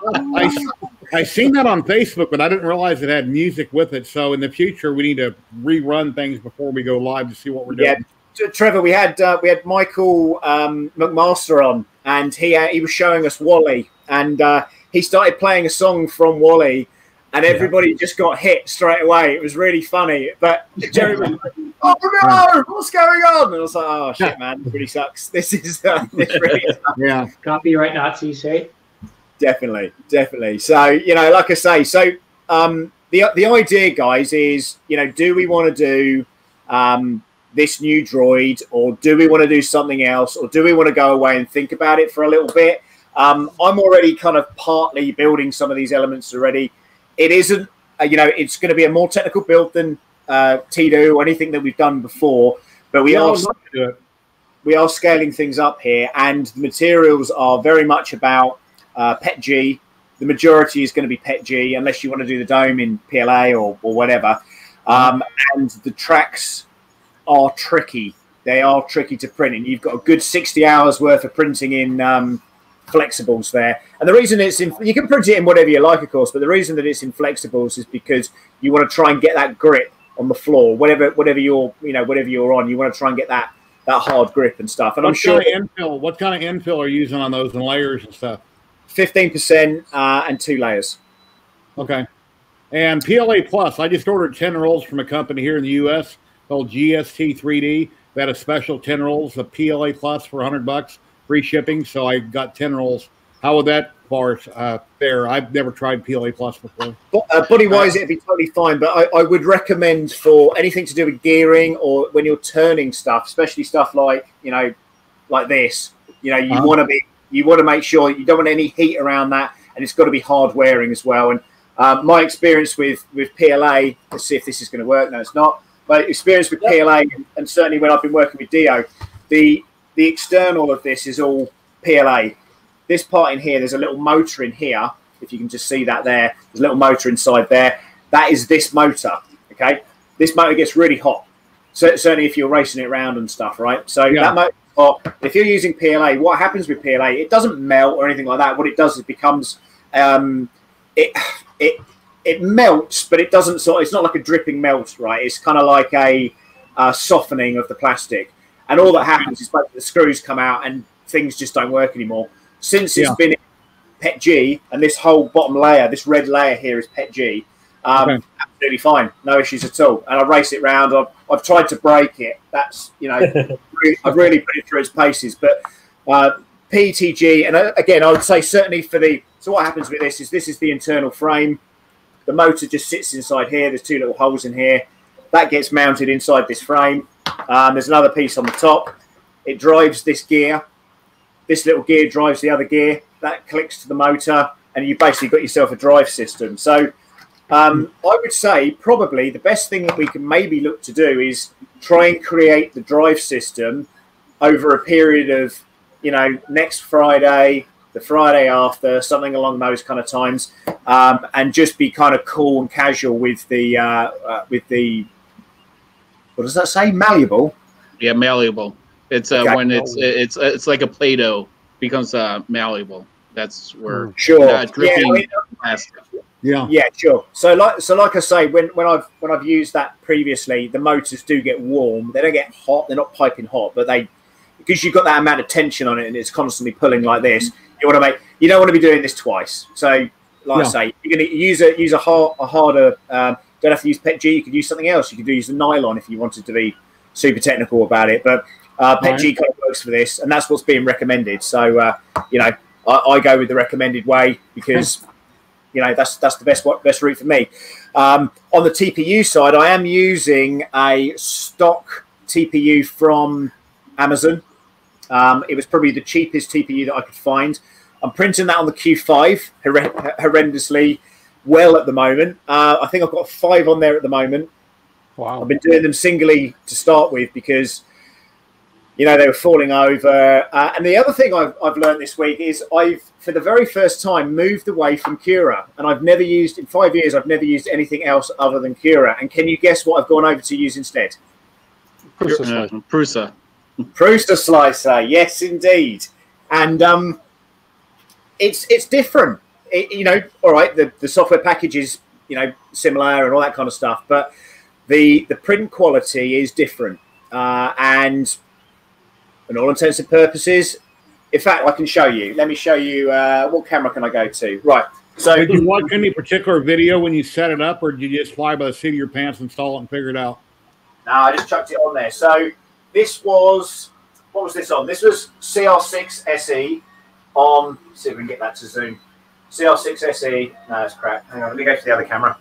I I seen that on Facebook, but I didn't realize it had music with it. So in the future, we need to rerun things before we go live to see what we're doing. Yeah. T- Trevor, we had uh, we had Michael um, McMaster on, and he uh, he was showing us Wall-E, and uh, he started playing a song from Wall-E, and everybody yeah. just got hit straight away. It was really funny, but Jerry was like, "Oh no, what's going on?" And I was like, "Oh shit, man, this really sucks. This is uh, this really sucks." Yeah, Copyright Nazis, right? Definitely, definitely. So you know, like I say, so um, the the idea, guys, is you know, do we want to do um, this new droid, or do we want to do something else, or do we want to go away and think about it for a little bit? Um, I'm already kind of partly building some of these elements already. It isn't, uh, you know, it's going to be a more technical build than uh, T two or anything that we've done before, but we no, are we are scaling things up here, and the materials are very much about uh, P E T G. The majority is going to be P E T G, unless you want to do the dome in P L A or, or whatever. Um, and the tracks are tricky. They are tricky to print, and you've got a good sixty hours worth of printing in um, flexibles there. And the reason it's in, you can print it in whatever you like, of course, but the reason that it's in flexibles is because you want to try and get that grip on the floor, whatever whatever you're you know whatever you're on. You want to try and get that that hard grip and stuff. And what I'm sure kind of infill. What kind of infill are you using on those and layers and stuff? fifteen percent uh, and two layers. Okay. And P L A Plus, I just ordered ten rolls from a company here in the U S called G S T three D. They had a special ten rolls of P L A Plus for one hundred bucks, free shipping. So I got ten rolls. How would that far uh, fare? I've never tried P L A Plus before. Uh, body wise, it'd be totally fine, but I, I would recommend for anything to do with gearing or when you're turning stuff, especially stuff like you know, like this. You know, you Uh-huh. want to be, you want to make sure you don't want any heat around that, and it's got to be hard wearing as well. And um, my experience with with P L A, let's see if this is going to work. No, it's not. My experience with P L A, and certainly when I've been working with Dio, the the external of this is all P L A. This part in here, there's a little motor in here. If you can just see that there, there's a little motor inside there. That is this motor. Okay, this motor gets really hot. So certainly if you're racing it around and stuff, right? So Yeah. that motor. hot. If you're using P L A, what happens with P L A? It doesn't melt or anything like that. What it does is it becomes um, it it it melts, but it doesn't sort. It's not like a dripping melt, right? It's kind of like a, a softening of the plastic, and all that happens is like the screws come out and things just don't work anymore. Since it's Yeah. been P E T G, and this whole bottom layer, this red layer here is P E T G. Um, Okay. Absolutely fine, no issues at all. And I race it round. I've, I've tried to break it. That's you know, really, I've really put it through its paces. But uh, P T G, and uh, again, I would say certainly for the. So what happens with this is this is the internal frame. The motor just sits inside here. There's two little holes in here. That gets mounted inside this frame. Um, there's another piece on the top. It drives this gear. This little gear drives the other gear. That clicks to the motor, and you basically got yourself a drive system. So um, I would say probably the best thing that we can maybe look to do is try and create the drive system over a period of, you know, next Friday, the Friday after, something along those kind of times, um, and just be kind of cool and casual with the uh, uh, with the what does that say? Malleable. Yeah, malleable. It's uh, Okay. when it's it's it's like a Play-Doh becomes uh, malleable. That's where Sure. not Yeah, dripping I mean, plastic. Yeah. Yeah, sure. So like so like I say, when, when I've when I've used that previously, the motors do get warm. They don't get hot. They're not piping hot, but they because you've got that amount of tension on it and it's constantly pulling like this. You want to make you don't want to be doing this twice. So like Yeah. I say, you're going to use a use a hard a harder. Um, don't have to use P E T G. You could use something else. You could use the nylon if you wanted to be super technical about it. But uh, P E T G kind of works for this, and that's what's being recommended. So uh, you know, I, I go with the recommended way because you know, that's that's the best best route for me. Um, on the T P U side, I am using a stock T P U from Amazon. Um, it was probably the cheapest T P U that I could find. I'm printing that on the Q five hor- horrendously well at the moment. Uh, I think I've got five on there at the moment. Wow. I've been doing them singly to start with because, you know, they were falling over. Uh, and the other thing I've, I've learned this week is I've, for the very first time, moved away from Cura. And I've never used, in five years, I've never used anything else other than Cura. And can you guess what I've gone over to use instead? Prusa. Uh, Prusa. Prusa slicer. Yes, indeed. And um, it's it's different. It, you know, all right, the, the software package is, you know, similar and all that kind of stuff. But the, the print quality is different. Uh, and... in all intents and purposes, in fact, I can show you. Let me show you. Uh, what camera can I go to? Right. So, did you watch any particular video when you set it up, or did you just fly by the seat of your pants, install it, and figure it out? No, I just chucked it on there. So this was, what was this on? This was C R six S E on. Let's see if we can get that to zoom. C R six S E. No, that's crap. Hang on. Let me go to the other camera.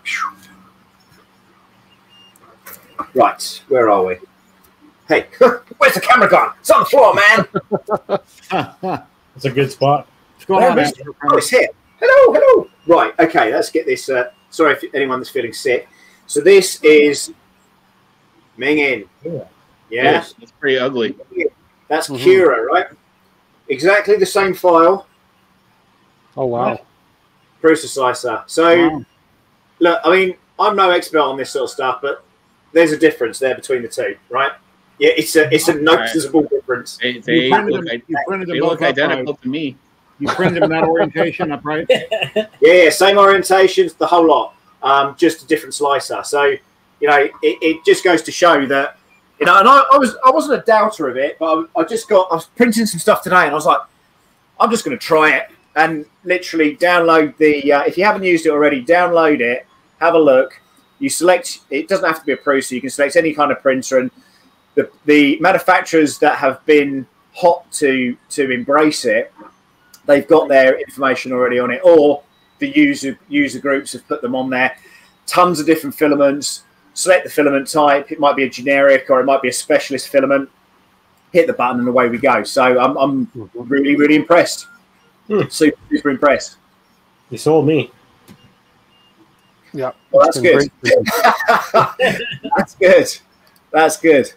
Right. Where are we? Hey, where's the camera gone? It's on the floor, man. It's a good spot. What's going on, man? Oh, it's here. Hello, hello. Right, okay, let's get this. Uh, sorry if anyone that's feeling sick. So this is Ming In. Yeah. Yeah. It's pretty ugly. That's mm-hmm. Cura, right? Exactly the same file. Oh, wow. Prusa slicer. So, wow. Look, I mean, I'm no expert on this sort of stuff, but there's a difference there between the two, right? Yeah, it's a it's a noticeable right. difference. They, they look, them, they look identical to me. You print them in that orientation, upright? Yeah, same orientations, the whole lot. Um, just a different slicer. So, you know, it, it just goes to show that, you know, and I, I was I wasn't a doubter of it, but I, I just got I was printing some stuff today, and I was like, I'm just going to try it and literally download the. Uh, if you haven't used it already, download it, have a look. You select. It doesn't have to be a Prusa. You can select any kind of printer, and the the manufacturers that have been hot to to embrace it, they've got their information already on it, or the user user groups have put them on there. Tons of different filaments. Select the filament type. It might be a generic or it might be a specialist filament. Hit the button and away we go. So I'm I'm really really impressed. Hmm. Super super impressed. You sold me. Yeah, well, that's good. That's good. That's good.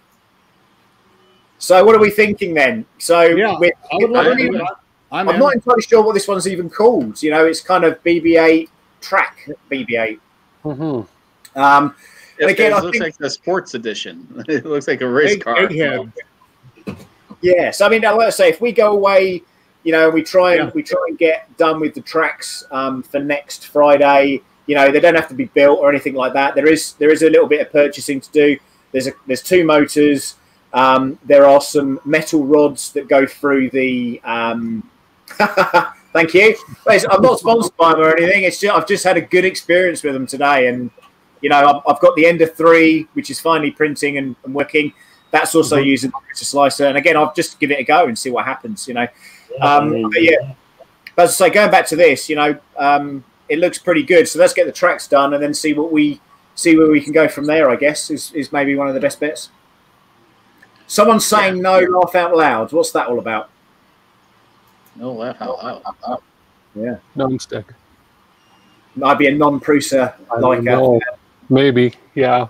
So what are we thinking then? So yeah, we're, I would I'm, like even, I'm, I'm not entirely sure what this one's even called. You know, it's kind of B B eight track B B eight. Mm-hmm. Um, and again, it I looks think, like the sports edition. It looks like a race egg, car. Egghead. Yeah. So I mean, now, let's say if we go away, you know, we try and yeah. we try and get done with the tracks um, for next Friday. You know, they don't have to be built or anything like that. There is there is a little bit of purchasing to do. There's a there's two motors. Um, there are some metal rods that go through the. Um, thank you. I'm not sponsored by them or anything. It's just, I've just had a good experience with them today, and you know I've, I've got the Ender three, which is finally printing and, and working. That's also mm-hmm. using the slicer, and again, I'll just give it a go and see what happens. You know, um, but yeah. But as I say, going back to this, you know, um, it looks pretty good. So let's get the tracks done and then see what we see where we can go from there. I guess is is maybe one of the best bets. Someone's saying no, laugh out loud. What's that all about? No laugh out loud. Yeah, non-stick. Might be a non-Prusa like a maybe. Yeah.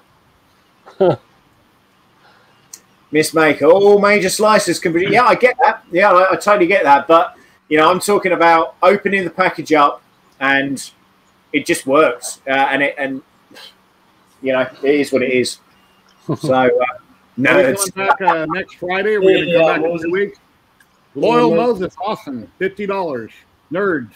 Miss Maker. All major slices can be. Yeah, I get that. Yeah, I, I totally get that. But you know, I'm talking about opening the package up and it just works. Uh, and it and you know, it is what it is. So. Uh, No, are we coming back uh, next Friday? Are we going to come back in two weeks? Loyal Moses, awesome, fifty dollars. Nerds.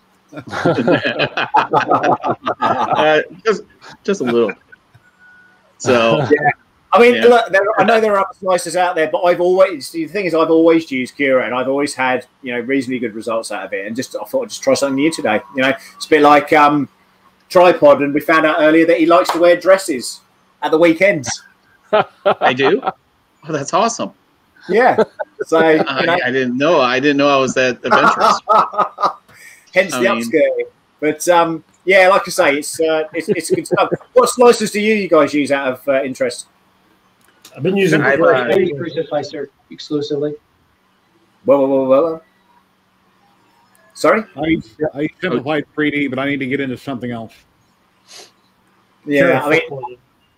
uh, just, just a little. So, yeah. I mean, yeah. look, there, I know there are other slicers out there, but I've always the thing is I've always used Cura, and I've always had you know reasonably good results out of it. And just I thought I'd just try something new today. You know, it's a bit like um, Tripod, and we found out earlier that he likes to wear dresses at the weekends. I do. Oh, that's awesome. Yeah. So you know. I, I didn't know. I didn't know I was that adventurous. Hence I the mean, upskirting. But um, yeah, like I say, it's uh, it's, it's good stuff. What slicers do you, you guys use out of uh, interest? I've been using. I've, I uh, use Prusa Slicer exclusively. Whoa, whoa, whoa, whoa, whoa. Sorry? I use, I use simplified three D, but I need to get into something else. Yeah, I mean,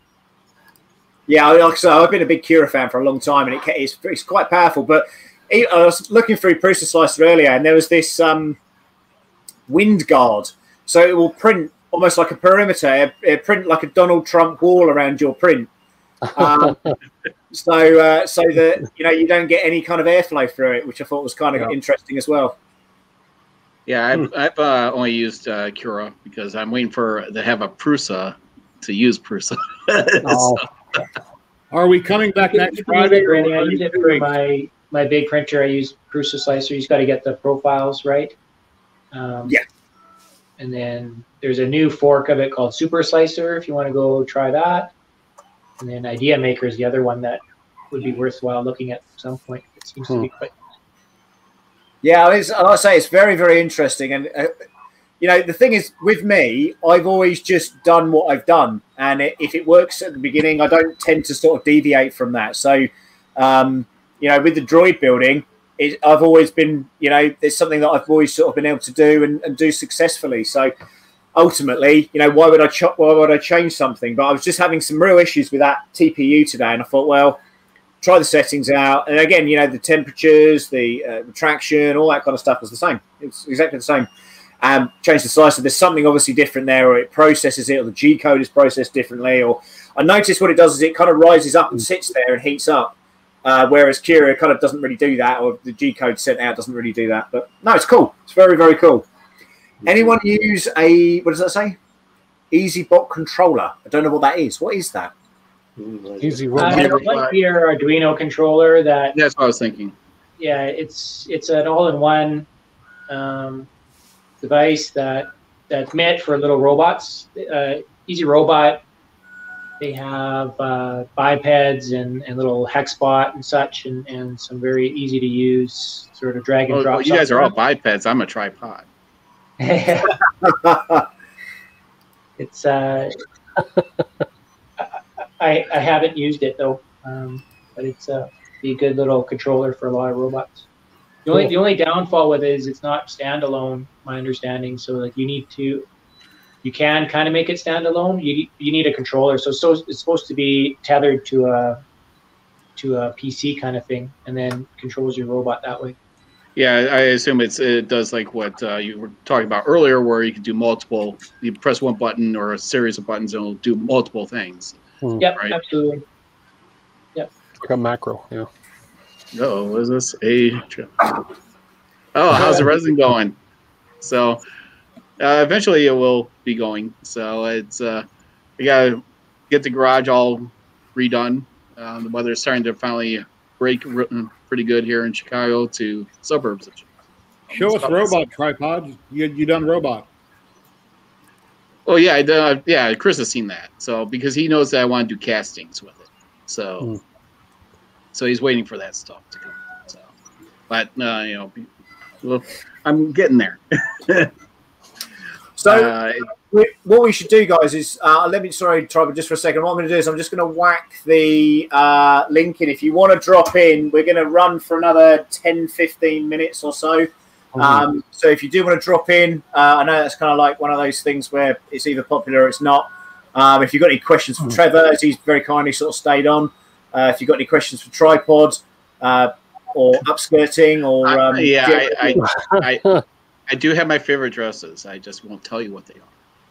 yeah, like I said, I've been a big Cura fan for a long time, and it, it's it's quite powerful. But I was looking through Prusa Slicer earlier, and there was this um, wind guard, so it will print almost like a perimeter, it, it print like a Donald Trump wall around your print. Um, so uh, so that you know you don't get any kind of airflow through it, which I thought was kind of Yeah. interesting as well. Yeah, I've, I've uh, only used uh, Cura because I'm waiting for to have a Prusa to use Prusa. Oh. So, Are we coming back You can- next you can use Friday? it for any- I or use it two for weeks? my my big printer. I use Prusa Slicer. You just got to get the profiles right. Um, Yeah. And then there's a new fork of it called Super Slicer. If you want to go try that. And then Idea Maker is the other one that would be worthwhile looking at at some point. It seems to be quite. Yeah, it's, like I say, it's very, very interesting. And, uh, you know, the thing is, with me, I've always just done what I've done. And it, if it works at the beginning, I don't tend to sort of deviate from that. So, um, you know, with the droid building, it, I've always been, you know, it's something that I've always sort of been able to do and, and do successfully. So, ultimately, you know, why would I ch- why would I change something? But I was just having some real issues with that T P U today. And I thought, well, try the settings out, and again, you know, the temperatures, the uh, retraction, all that kind of stuff was the same. It's exactly the same. Um, change the slicer. There's something obviously different there, or it processes it, or the G code is processed differently. Or I noticed what it does is it kind of rises up and sits there and heats up, uh, whereas Cura kind of doesn't really do that, or the G code sent out doesn't really do that. But no, it's cool. It's very, very cool. Anyone use a what does that say? EasyBot controller. I don't know what that is. What is that? Easy Uh, roll. it's like your Arduino controller that, that's what I was thinking. yeah, it's it's an all-in-one um, device that that's meant for little robots. Uh, Easy Robot, they have uh, bipeds and, and little Hexbot and such, and, and some very easy to use sort of drag and Oh, drop. well, you guys are all software. bipeds. I'm a tripod. It's uh, I I haven't used it though, um, but it's uh, be a good little controller for a lot of robots. The only the only downfall with it is it's not standalone, my understanding. So like you need to, you can kind of make it standalone. You you need a controller. So so it's supposed to be tethered to a to a P C kind of thing, and then controls your robot that way. Yeah, I assume it's it does like what uh, you were talking about earlier, where you can do multiple. You press one button or a series of buttons, and it'll do multiple things. Yep, Right. absolutely. Like a macro, yeah. Oh, what is this? A. Oh, how's the resin going? So, uh, eventually it will be going. So it's uh, we gotta get the garage all redone. Um, the weather's starting to finally break r- pretty good here in Chicago to suburbs. Of Show us robot tripod. You you done robot? Oh yeah, I, uh, yeah. Chris has seen that. So because he knows that I want to do castings with it. So, Hmm. so he's waiting for that stuff to come. So, but uh, you know, well, I'm getting there. So uh, we, what we should do, guys, is uh, let me sorry, Tribal, just for a second. What I'm going to do is I'm just going to whack the uh, link in. If you want to drop in, we're going to run for another ten, fifteen minutes or so. Mm-hmm. Um, so if you do want to drop in, uh, I know that's kind of like one of those things where it's either popular or it's not. Um, if you've got any questions for Mm-hmm. Trevor, as he's very kindly sort of stayed on. Uh, if you've got any questions for Tripod uh, or upskirting or um, I, yeah, Jeremy- I, I, I, I do have my favorite dresses. I just won't tell you what they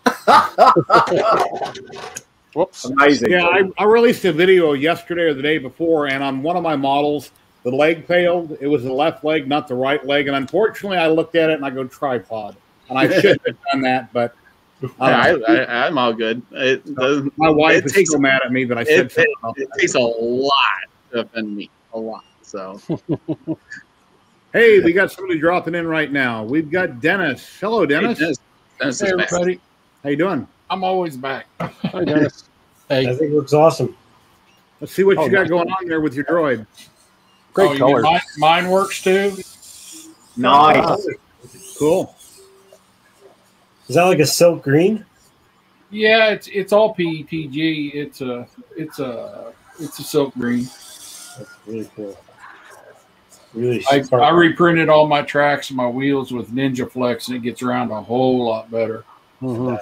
are. Whoops. Amazing. Yeah, I, I released a video yesterday or the day before, and on one of my models, the leg failed. It was the left leg, not the right leg. And unfortunately, I looked at it and I go tripod. And I should have done that, but I, um, I, I'm all good. It doesn't. my wife it is takes- still mad at me that I said It, something it, about it that. takes a lot to offend me. A lot. So Hey, we got somebody dropping in right now. We've got Dennis. Hello, Dennis. Hey, Dennis, Dennis Hey, is back. everybody. How you doing? I'm always back. Hi, Dennis. I Hey, think it looks awesome. Let's see what Oh, you got nice. going on there with your droid. Great oh, you color. mean Mine, mine works too. Nice. Cool. Is that like a silk green? Yeah, it's it's all P E T G. It's a it's a it's a silk green. That's really cool. Really, I, I reprinted all my tracks and my wheels with Ninja Flex, and it gets around a whole lot better. Mm-hmm.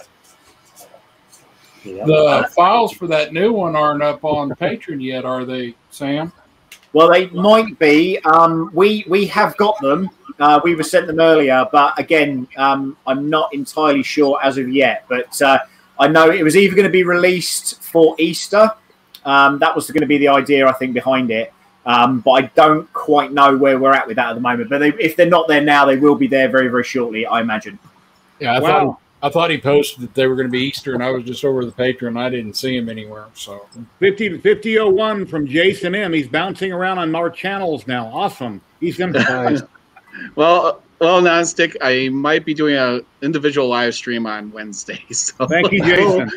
Yeah. The files for that new one aren't up on Patreon yet, are they, Sam? Well, they might be. Um, we we have got them. Uh, we were sent them earlier, but again, um, I'm not entirely sure as of yet. But uh, I know it was either going to be released for Easter. Um, that was going to be the idea, I think, behind it. Um, but I don't quite know where we're at with that at the moment. But they, if they're not there now, they will be there very, very shortly, I imagine. Yeah, I Wow. thought I thought he posted that they were going to be Easter, and I was just over the Patreon. I didn't see him anywhere. So fifty fifty oh one from Jason M. He's bouncing around on our channels now. Awesome. He's emphasized. Well, well, nonstick. I might be doing a individual live stream on Wednesday. So Thank you, Jason.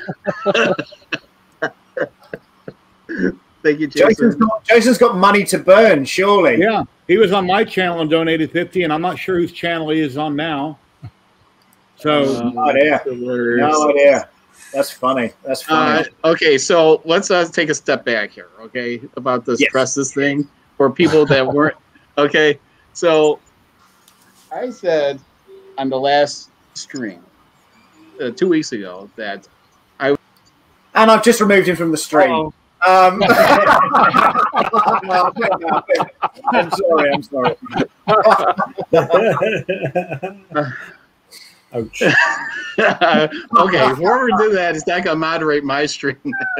Thank you, Jason. Jason's got, Jason's got money to burn, surely. Yeah, he was on my channel and donated fifty, and I'm not sure whose channel he is on now. So Uh, no idea. No idea. That's funny. That's funny. Uh, okay, so let's uh, take a step back here, okay, about this Yes. Presses thing for people that weren't. Okay, so I said on the last stream uh, two weeks ago that I. And I've just removed him from the stream. Uh-oh. Um, I'm sorry. I'm sorry. Ouch. Okay, before we do that, it's not gonna moderate my stream.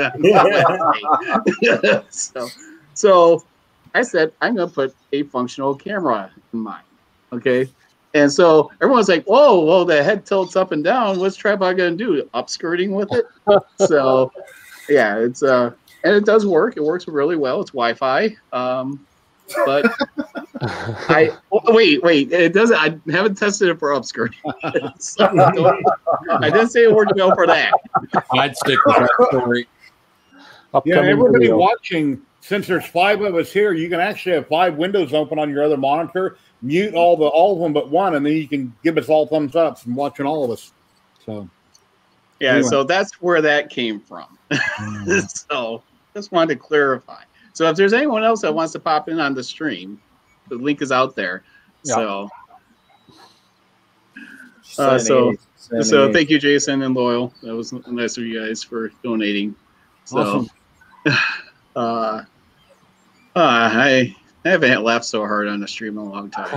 so, so I said I'm gonna put a functional camera in mine. Okay, and so everyone's like, "Whoa, whoa, the head tilts up and down. What's tripod gonna do? Upskirting with it?" So, yeah, it's uh. And it does work. It works really well. It's Wi-Fi. Um, but I oh, wait, wait. It doesn't. I haven't tested it for upskirting. So I didn't say a word to go for that. I'd stick with that story. yeah, Upcoming everybody video. watching, since there's five of us here, you can actually have five windows open on your other monitor, mute all the all of them but one, and then you can give us all thumbs ups and watching all of us. So Yeah, Anyway. so that's where that came from. So just wanted to clarify. So if there's anyone else that wants to pop in on the stream, the link is out there. Yeah. So Uh, so, so thank you, Jason and Loyal. That was nice of you guys for donating. So, Awesome. uh, uh, I I haven't laughed so hard on the stream in a long time.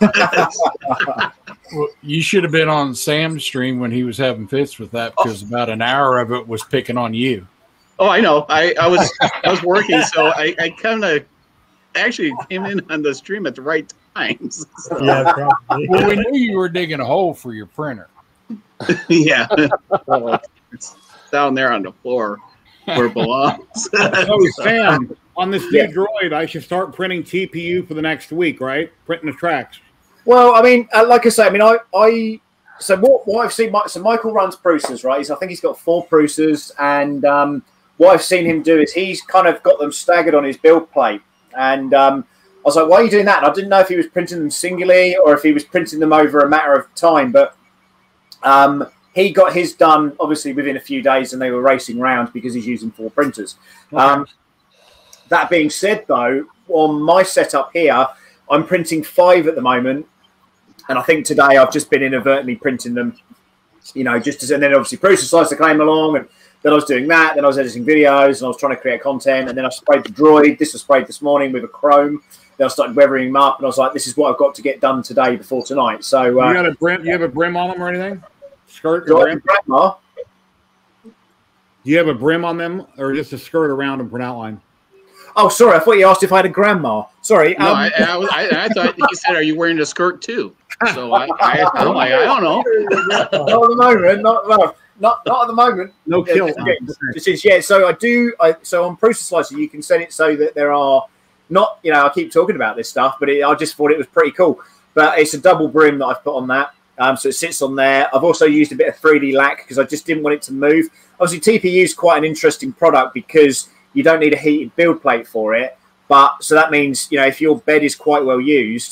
Well, you should have been on Sam's stream when he was having fits with that, because about an hour of it was picking on you. Oh, I know. I, I was I was working, so I, I kind of actually came in on the stream at the right times. So, Yeah, probably. Well, we knew you were digging a hole for your printer. yeah. Well, it's down there on the floor where it belongs. So Sam, on this new droid, I should start printing T P U for the next week, right? Printing the tracks. Well, I mean, uh, like I say, I mean, I, I so what, what I've seen, so Michael runs Prusa's, right? He's, I think he's got four Prusa's, and um, what I've seen him do is he's kind of got them staggered on his build plate, and um, I was like, why are you doing that? And I didn't know if he was printing them singularly or if he was printing them over a matter of time, but um, he got his done obviously within a few days, and they were racing around because he's using four printers. Okay. Um, that being said, though, on my setup here, I'm printing five at the moment, and I think today I've just been inadvertently printing them, you know, just as, and then obviously Bruce decided to claim along, and then I was doing that, then I was editing videos, and I was trying to create content, and then I sprayed the Droid. This was sprayed this morning with a chrome. Then I started weathering them up, and I was like, this is what I've got to get done today before tonight. So uh, you got a brim? You have a brim on them or anything? Skirt do or I have brim? a grandma? Do you have a brim on them, or just a skirt around them for an outline? Oh, sorry, I thought you asked if I had a grandma. Sorry. No, um, I, I, was, I, I thought he said, "Are you wearing a skirt too?" So I, I, I'm like, I don't know. Not at the moment. Not no, not not at the moment. No Yeah, kill. yeah, this is yeah. So I do. I so on Process Slicer, you can set it so that there are not. You know, I keep talking about this stuff, but it, I just thought it was pretty cool. But it's a double brim that I've put on that. Um, so it sits on there. I've also used a bit of three D lac because I just didn't want it to move. Obviously, T P U is quite an interesting product because you don't need a heated build plate for it. But so that means, you know, if your bed is quite well used,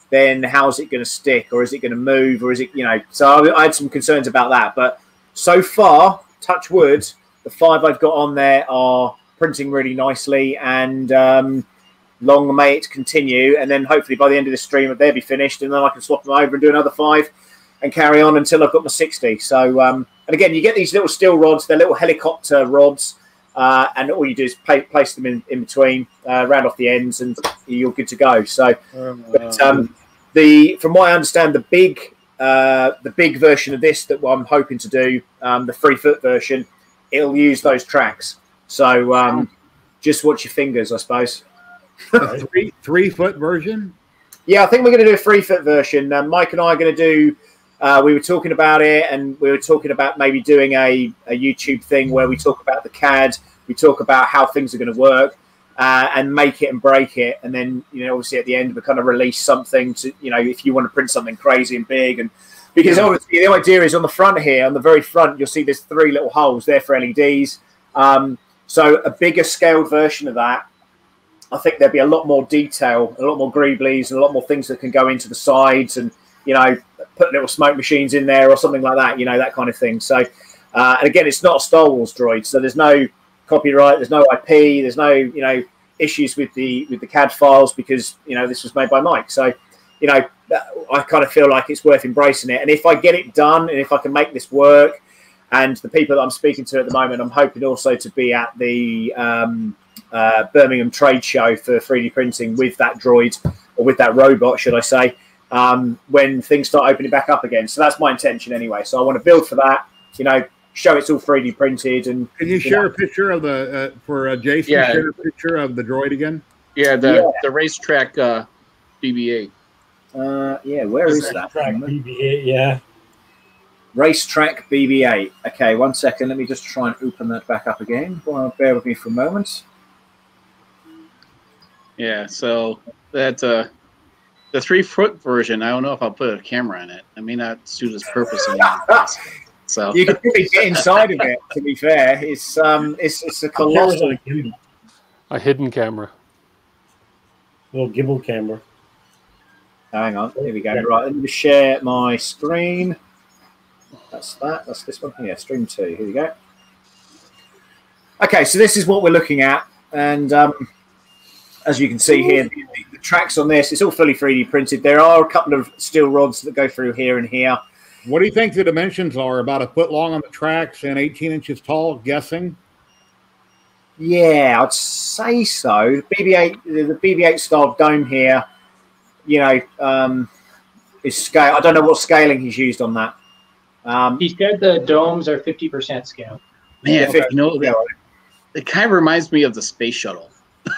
then how's it going to stick, or is it going to move, or is it, you know? So I, I had some concerns about that, but so far, touch wood, the five I've got on there are printing really nicely, and um, long may it continue. And then hopefully by the end of the stream, they'll be finished, and then I can swap them over and do another five and carry on until I've got my sixty. So, um, and again, you get these little steel rods, they're little helicopter rods. Uh, and all you do is pay, place them in, in between, uh, round off the ends, and you're good to go. So, but, um, the from what I understand, the big uh, the big version of this that I'm hoping to do, um, the three foot version, it'll use those tracks. So um, just watch your fingers, I suppose. A three three foot version. Yeah, I think we're going to do a three foot version. Uh, Mike and I are going to do. Uh, we were talking about it, and we were talking about maybe doing a, a YouTube thing where we talk about the C A D, we talk about how things are going to work, uh, and make it and break it, and then, you know, obviously at the end we kind of release something to, you know, if you want to print something crazy and big, and because yeah. obviously the idea is on the front here, on the very front, you'll see there's three little holes there for L E Ds. Um, so a bigger scaled version of that, I think there'd be a lot more detail, a lot more greeblies, and a lot more things that can go into the sides, and, you know, put little smoke machines in there or something like that, you know, that kind of thing. So, uh, and again, it's not a Star Wars droid, so there's no copyright, there's no I P, there's no, you know, issues with the with the C A D files, because, you know, this was made by Mike. So, you know, I kind of feel like it's worth embracing it. And if I get it done, and if I can make this work, and the people that I'm speaking to at the moment, I'm hoping also to be at the um, uh, Birmingham trade show for three D printing with that droid, or with that robot, should I say, um, when things start opening back up again. So that's my intention anyway. So I want to build for that, you know, show it's all three D printed. And can you, you share know. a picture of the uh, for uh, Jason? Yeah. Share a picture of the droid again. Yeah, the yeah. the racetrack uh, B B eight. Uh, yeah, where is, is that? Track B B eight, yeah. Racetrack B B eight. Okay, one second. Let me just try and open that back up again. Well, bear with me for a moment. Yeah, so that's a. Uh, The three foot version, I don't know if I'll put a camera in it. I may not suit its purpose anymore. So you can really get inside of it. To be fair, it's um, it's it's a colossal, a hidden camera, a little gimbal camera. Hang on, here we go. Right, let me just share my screen. That's that. That's this one. Yeah, stream two. Here we go. Okay, so this is what we're looking at, and um, as you can see here, the, the tracks on this, it's all fully three D printed. There are a couple of steel rods that go through here and here. What do you think the dimensions are? About a foot long on the tracks and eighteen inches tall, guessing? Yeah, I'd say so. B B eight, the B B eight style dome here, you know, um, is scale. I don't know what scaling he's used on that. Um, he said the domes are fifty percent scale. Man, you know, that, it kind of reminds me of the space shuttle.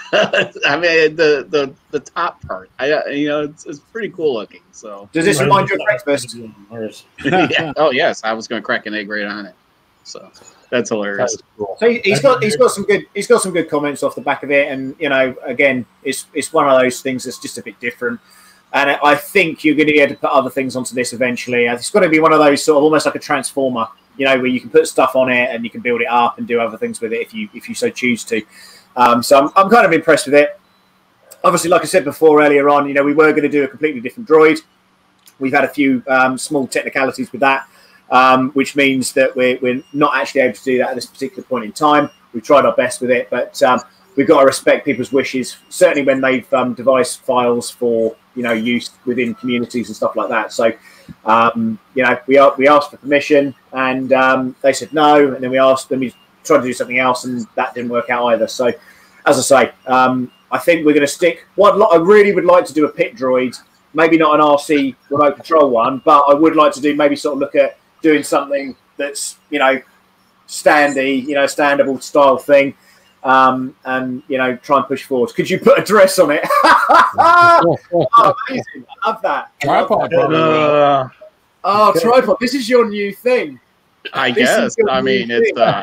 I mean, the, the the top part, I you know, it's, it's pretty cool looking. So does this remind you of breakfast? Yeah. Oh yes, I was going to crack an egg right on it. So that's hilarious. That's cool. So he's got he's got some good he's got some good comments off the back of it, and you know, again, it's it's one of those things that's just a bit different. And I think you're going to be able to put other things onto this eventually. It's got to be one of those sort of almost like a transformer, you know, where you can put stuff on it and you can build it up and do other things with it if you if you so choose to. Um, so I'm, I'm kind of impressed with it. Obviously, like I said before earlier on, you know, we were going to do a completely different droid. We've had a few um, small technicalities with that, um, which means that we're, we're not actually able to do that at this particular point in time. We've tried our best with it, but um, we've got to respect people's wishes, certainly when they've um, devised files for, you know, use within communities and stuff like that. So, um, you know, we are, we asked for permission, and um, they said no, and then we asked them, we tried to do something else, and that didn't work out either. So, as I say, um, I think we're going to stick. What I really would like to do a pit droid, maybe not an R C remote control one, but I would like to do maybe sort of look at doing something that's, you know, standy, you know, standable style thing, um, and, you know, try and push forward. Could you put a dress on it? Oh, amazing! I love that. Tripod. Uh, oh, tripod. This is your new thing. I this guess. I mean, thing. it's. Uh,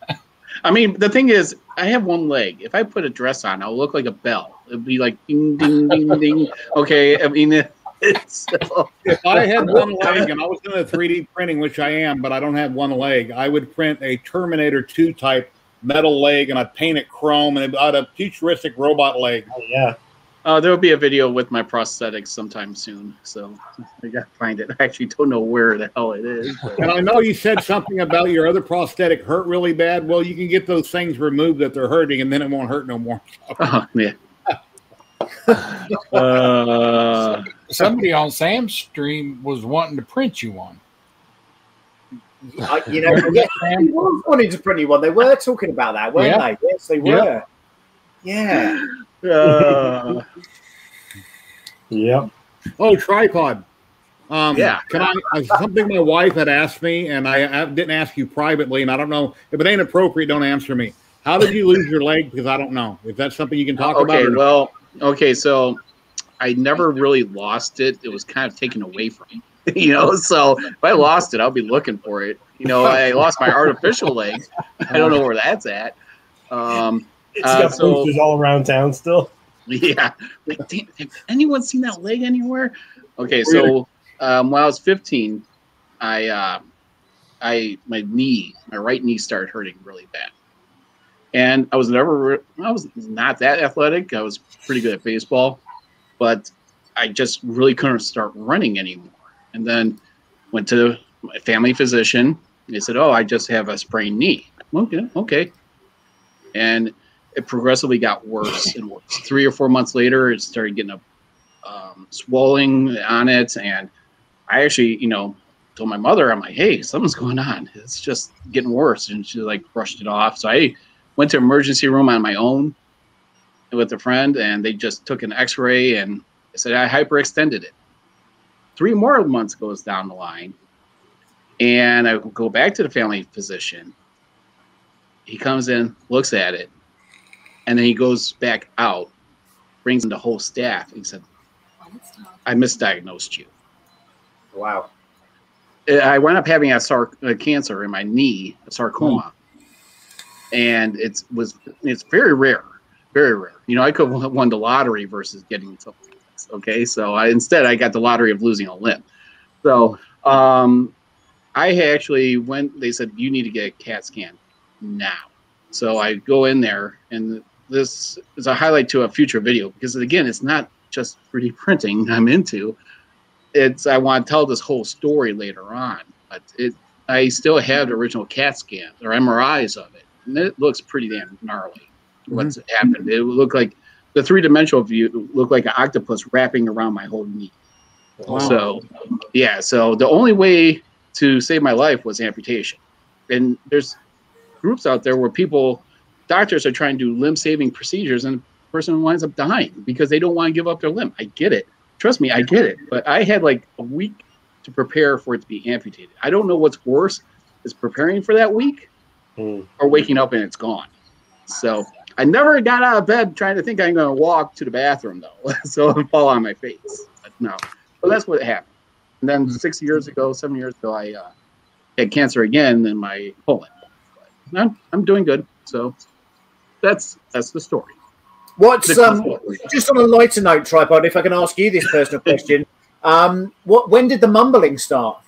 I mean, the thing is, I have one leg. If I put a dress on, I'll look like a bell. It'd be like ding, ding, ding, ding. Okay, I mean, it, it's. So. If I had one leg and I was doing a three D printing, which I am, but I don't have one leg, I would print a Terminator two type metal leg, and I'd paint it chrome, and I'd have a futuristic robot leg. Oh, yeah. Uh, there will be a video with my prosthetics sometime soon, so I got to find it. I actually don't know where the hell it is. But. And I know you said something about your other prosthetic hurt really bad. Well, you can get those things removed that they're hurting, and then it won't hurt no more. Oh, yeah. uh, Somebody on Sam's stream was wanting to print you one. I, you know, yeah, they was wanting to print you one. They were talking about that, weren't Yeah. they? Yes, they were. Yeah. uh, Yep. Oh, tripod. Um, Yeah. Can I? uh, Something my wife had asked me, and I, I didn't ask you privately, and I don't know if it ain't appropriate. Don't answer me. How did you lose your leg? Because I don't know. If that's something you can talk about. okay, Or well, okay, so I never really lost it. It was kind of taken away from me. You know, so if I lost it, I'll be looking for it. You know, I lost my artificial leg. I don't know where that's at. Um, It's uh, got so, posters all around town still. yeah. Like, damn, have anyone seen that leg anywhere? Okay, so um, when I was fifteen, I, uh, I, my knee, my right knee started hurting really bad. And I was never, I was not that athletic. I was pretty good at baseball, but I just really couldn't start running anymore. And then went to my family physician. And they said, "Oh, I just have a sprained knee." Okay, okay. And it progressively got worse and worse. Three or four months later, it started getting a um, swelling on it. And I actually, you know, told my mother, I'm like, "Hey, something's going on. It's just getting worse." And she like brushed it off. So I went to emergency room on my own with a friend, and they just took an x-ray and they said I hyperextended it. Three more months goes down the line, and I go back to the family physician. He comes in, looks at it, and then he goes back out, brings in the whole staff, and he said, "I misdiagnosed you." Wow. I wound up having a, sar- a cancer in my knee, a sarcoma, and it was it's very rare, very rare. You know, I could have won the lottery versus getting something like this. Okay, so I, instead I got the lottery of losing a limb. So um, I actually went. They said you need to get a CAT scan now. So I go in there, and this is a highlight to a future video because again, it's not just three D printing I'm into. It's I want to tell this whole story later on, but it I still have the original CAT scans or M R Is of it, and it looks pretty damn gnarly. What's mm-hmm. happened? It would look like the three dimensional view looked like an octopus wrapping around my whole knee. Wow. So yeah, so the only way to save my life was amputation, and there's groups out there where people, doctors are trying to do limb saving procedures, and the person winds up dying because they don't want to give up their limb. I get it. Trust me, I get it. But I had like a week to prepare for it to be amputated. I don't know what's worse, is preparing for that week mm. or waking up and it's gone. So I never got out of bed trying to think I'm going to walk to the bathroom, though. So I fall on my face. But no. But that's what happened. And then six years ago, seven years ago, I uh, had cancer again in my colon. But I'm, I'm doing good. So that's that's the story. What's um just on a lighter note, Tripod? If I can ask you this personal question, um, what when did the mumbling start?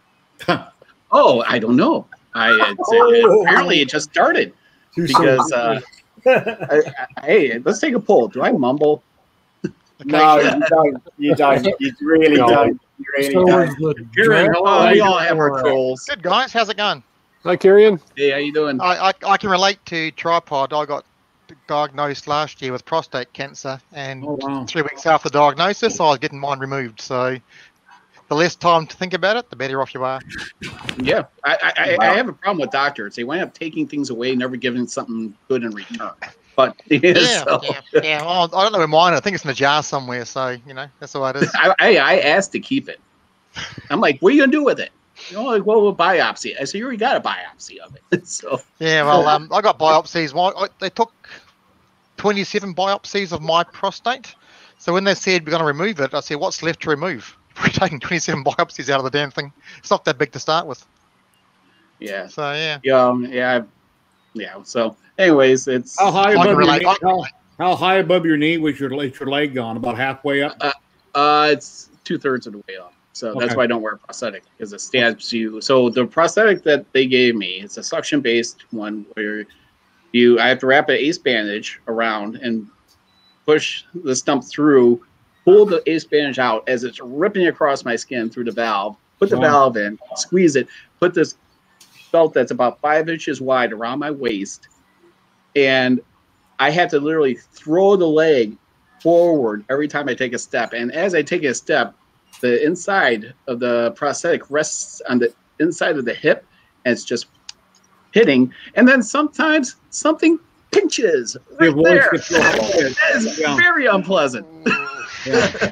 Oh, I don't know. I it's, oh. apparently it just started because uh, I, I, hey, let's take a poll. Do I mumble? No, you don't. You don't. You really no. don't. You really so don't. Kieran, oh, we all have our trolls. Good guys, how's it going? Hi, Kieran. Hey, how you doing? I, I I can relate to Tripod. I got diagnosed last year with prostate cancer, and oh, wow. three weeks after diagnosis, I was getting mine removed. So, the less time to think about it, the better off you are. Yeah, I I, wow. I have a problem with doctors. They wind up taking things away, never giving something good in return. But yeah, so. yeah, yeah. Well, I don't know where mine. I think it's in a jar somewhere. So you know, that's the way it is. I, I I asked to keep it. I'm like, what are you gonna do with it? You know, like, well, we'll biopsy. I said, you already got a biopsy of it. So yeah, well, um, I got biopsies. Well, I, they took twenty-seven biopsies of my prostate. So when they said we're going to remove it, I said, what's left to remove? We're taking twenty-seven biopsies out of the damn thing. It's not that big to start with. Yeah. So yeah. Yeah. Um, yeah. Yeah. So, anyways, it's how high above your knee, how, how high above your knee was your your leg gone? About halfway up. Uh, uh it's two thirds of the way up. So okay. That's why I don't wear a prosthetic, because it stabs you. So the prosthetic that they gave me, it's a suction-based one where you I have to wrap an ace bandage around, and push the stump through, pull the ace bandage out as it's ripping across my skin through the valve, put the Wow. valve in, squeeze it, put this belt that's about five inches wide around my waist, and I have to literally throw the leg forward every time I take a step. And as I take a step, the inside of the prosthetic rests on the inside of the hip, and it's just hitting. And then sometimes something pinches right Your voice there. gets real high. That is Yeah. very unpleasant. Yeah.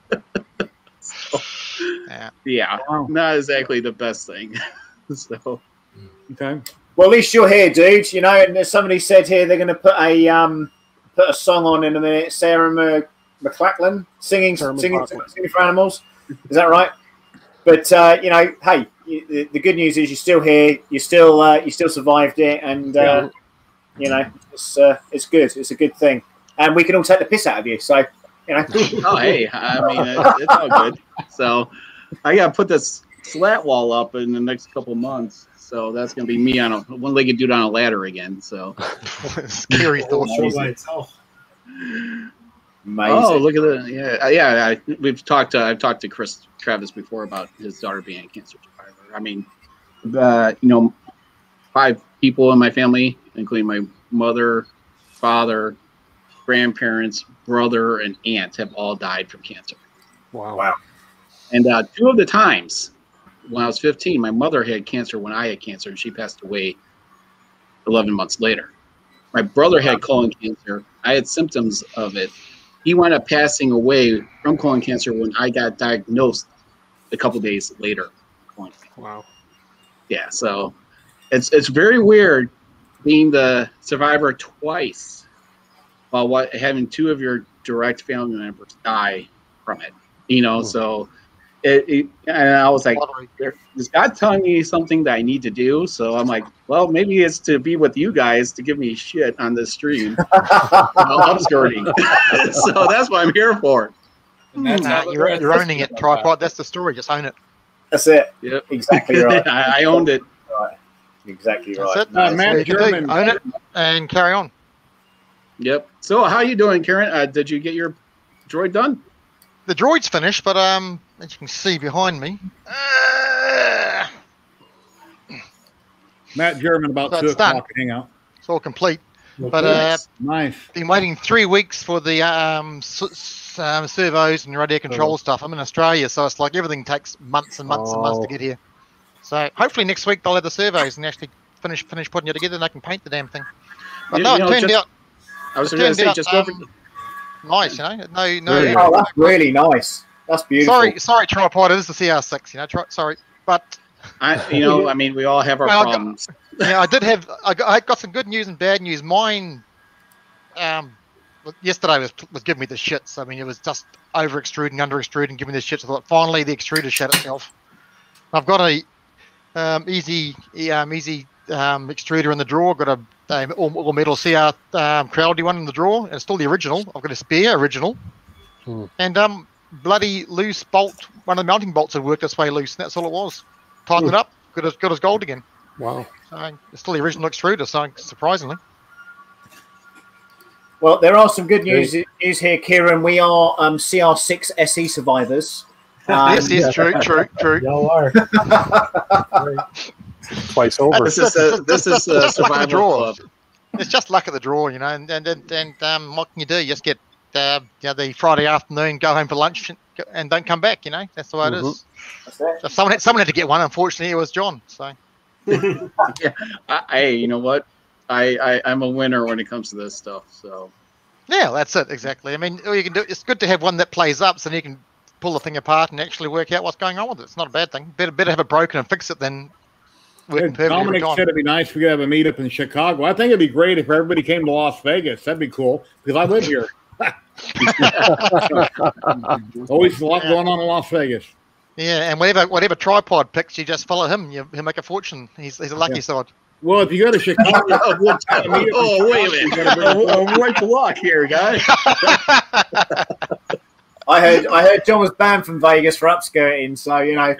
So, Yeah. yeah, Wow. not exactly the best thing. So, Okay. Well, at least you're here, dude. You know, and as somebody said here, they're going to put a um, put a song on in a minute. Sarah Mc- McLachlan singing, Sarah singing, McLachlan. singing for animals. Is that right? But uh, you know, hey, you, the, the good news is you're still here. You still uh, you still survived it, and uh, you know, it's uh, it's good. It's a good thing, and we can all take the piss out of you. So, you know. oh, hey, I mean, it's, it's all good. So, I got to put this slat wall up in the next couple months. So that's going to be me on a one-legged dude on a ladder again. So Scary thought. Show by itself. Amazing. Oh, look at the yeah, uh, yeah. I, we've talked. To, I've talked to Chris Travis before about his daughter being a cancer survivor. I mean, uh, you know, five people in my family, including my mother, father, grandparents, brother, and aunt, have all died from cancer. Wow. Wow. And uh, two of the times, when I was fifteen, my mother had cancer when I had cancer, and she passed away eleven months later. My brother had colon cancer. I had symptoms of it. He wound up passing away from colon cancer when I got diagnosed a couple days later. Wow. Yeah, so it's it's very weird being the survivor twice while what having two of your direct family members die from it. You know, so it, it and I was like, is God telling me something that I need to do? So I'm like, well, maybe it's to be with you guys to give me shit on this stream while I'm skirting. So that's what I'm here for. And that's Nah, how the you're, rest you're of owning us it, do tripod. That's the story. Just own it. That's it. Yep. Exactly right. I, I owned it. Right. Exactly That's right. it. Uh, That's Matt all you can do. German. Own it and carry on. Yep. So how you doing, Karen? Uh, did you get your droid done? The droid's finished, but um, as you can see behind me, uh, Matt German about So two it's done. o'clock. Hang out. it's all complete. Okay. But uh, Nice. been waiting three weeks for the um, s- s- um servos and radio control Oh. stuff. I'm in Australia, so it's like everything takes months and months and months to Oh. get here. So hopefully next week they'll have the servos and actually finish finish putting it together, and I can paint the damn thing. But You- no, you know, it turned just- out I was it going to turned say, out just go for. um, nice, you know. No, no. Really? Oh, that's really nice. That's beautiful. Sorry, sorry, tripod. It is the C R six, you know. Tri- sorry, but I, you know, I mean, we all have our Well, I got- problems. yeah, I did have. I got, I got some good news and bad news. Mine, um, well, yesterday was was giving me the shits. I mean, it was just over extruding, under extruding, giving me the shits. I thought finally the extruder shut itself. I've got a um, easy, um, easy um, extruder in the drawer. Got a, a all, all metal C R um, Crowley one in the drawer, and it's still the original. I've got a spare original, Hmm. and um, bloody loose bolt. One of the mounting bolts had worked its way loose, and that's all it was. Tightened it up, good as good as gold again. Wow. So it's still the original extruder, so surprisingly. Well, there are some good news, news here, Kieran. We are um, C R six S E survivors. Um, yes, yes, true, true, true. Y'all are. Twice over. This is a, this is a Just luck of the survival draw. club. It's just luck of the draw, you know. And and and, and um, what can you do? You just get uh, you know, the Friday afternoon, go home for lunch, and, and don't come back. You know, that's the way it is. That's it. So someone had, someone had to get one. Unfortunately, it was John. So I, hey, you know what? I, I I'm a winner when it comes to this stuff. So yeah, that's it exactly. I mean, all you can do. It's good to have one that plays up, so you can pull the thing apart and actually work out what's going on with it. It's not a bad thing. Better better have it broken and fix it than working perfectly every Dominic time. said it'd be nice if we could have a meetup in Chicago. I think it'd be great if everybody came to Las Vegas. That'd be cool because I live here. Always a lot going on in Las Vegas. Yeah, and whatever whatever tripod picks, you just follow him. You, he'll make a fortune. He's he's a lucky Yeah. side. Well, if you go to Chicago, oh wait a minute, oh, oh, right to luck here, guys. I heard I heard John was banned from Vegas for upskirting, so you know.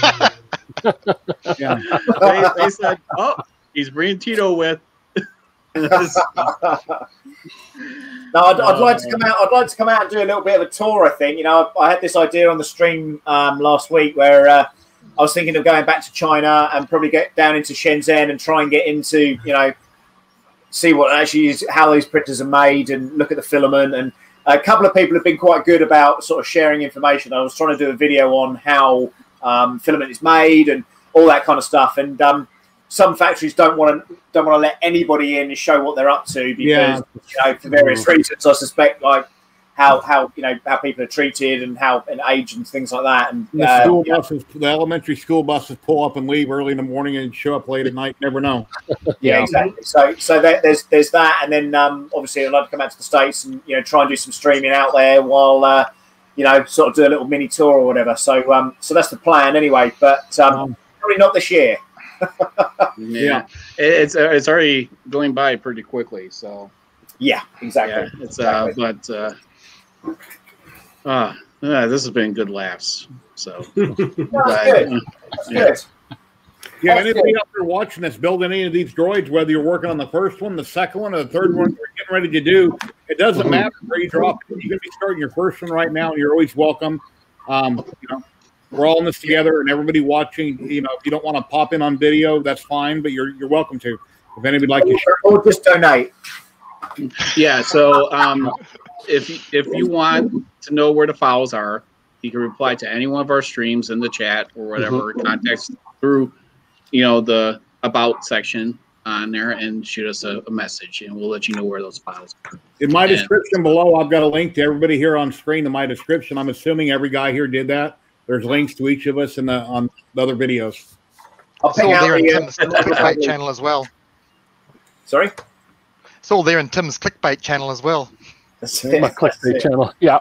yeah. they, they said, oh, he's bringing Tito with. No, I'd, I'd like to come out. I'd like to come out and do a little bit of a tour. I think you know, I, I had this idea on the stream um, last week where uh, I was thinking of going back to China and probably get down into Shenzhen and try and get into you know, see what actually is how these printers are made and look at the filament. And a couple of people have been quite good about sort of sharing information. I was trying to do a video on how um, filament is made and all that kind of stuff. And um, some factories don't want to don't want to let anybody in and show what they're up to because Yeah. you know for various reasons. I suspect like how how you know how people are treated and how and age and things like that. And The uh, school yeah. buses, the elementary school buses pull up and leave early in the morning and show up late at night. Never know. Yeah, exactly. So, so there, there's there's that, and then um, obviously I'd like to come out to the States and you know try and do some streaming out there while uh, you know sort of do a little mini tour or whatever. So, um, so that's the plan anyway. But um, probably not this year. Yeah, it's uh, it's already going by pretty quickly. So Yeah, exactly. yeah, it's uh, Exactly. but uh, uh, uh, this has been good laughs. So That's but, good. uh, That's yeah. good. Yeah, That's anybody good. out there watching this, build any of these droids, whether you're working on the first one, the second one, or the third one, you're getting ready to do, it doesn't matter where you drop it. You're going to be starting your first one right now, and you're always welcome. Um, you know, we're all in this together, and everybody watching. You know, if you don't want to pop in on video, that's fine, but you're you're welcome to. If anybody like to share, Or just donate. Yeah, so um, if you- if you want to know where the files are, you can reply to any one of our streams in the chat or whatever. Contact through, you know, the about section on there and shoot us a, a message, and we'll let you know where those files are. in my And- description below, I've got a link to everybody here on screen in my description. I'm assuming every guy here did that. There's links to each of us in the on the other videos. I'll It's pick all out there in the, uh, Tim's clickbait channel as well. Sorry. It's all there in Tim's clickbait channel as well. That's My it. That's clickbait it. channel. Yeah.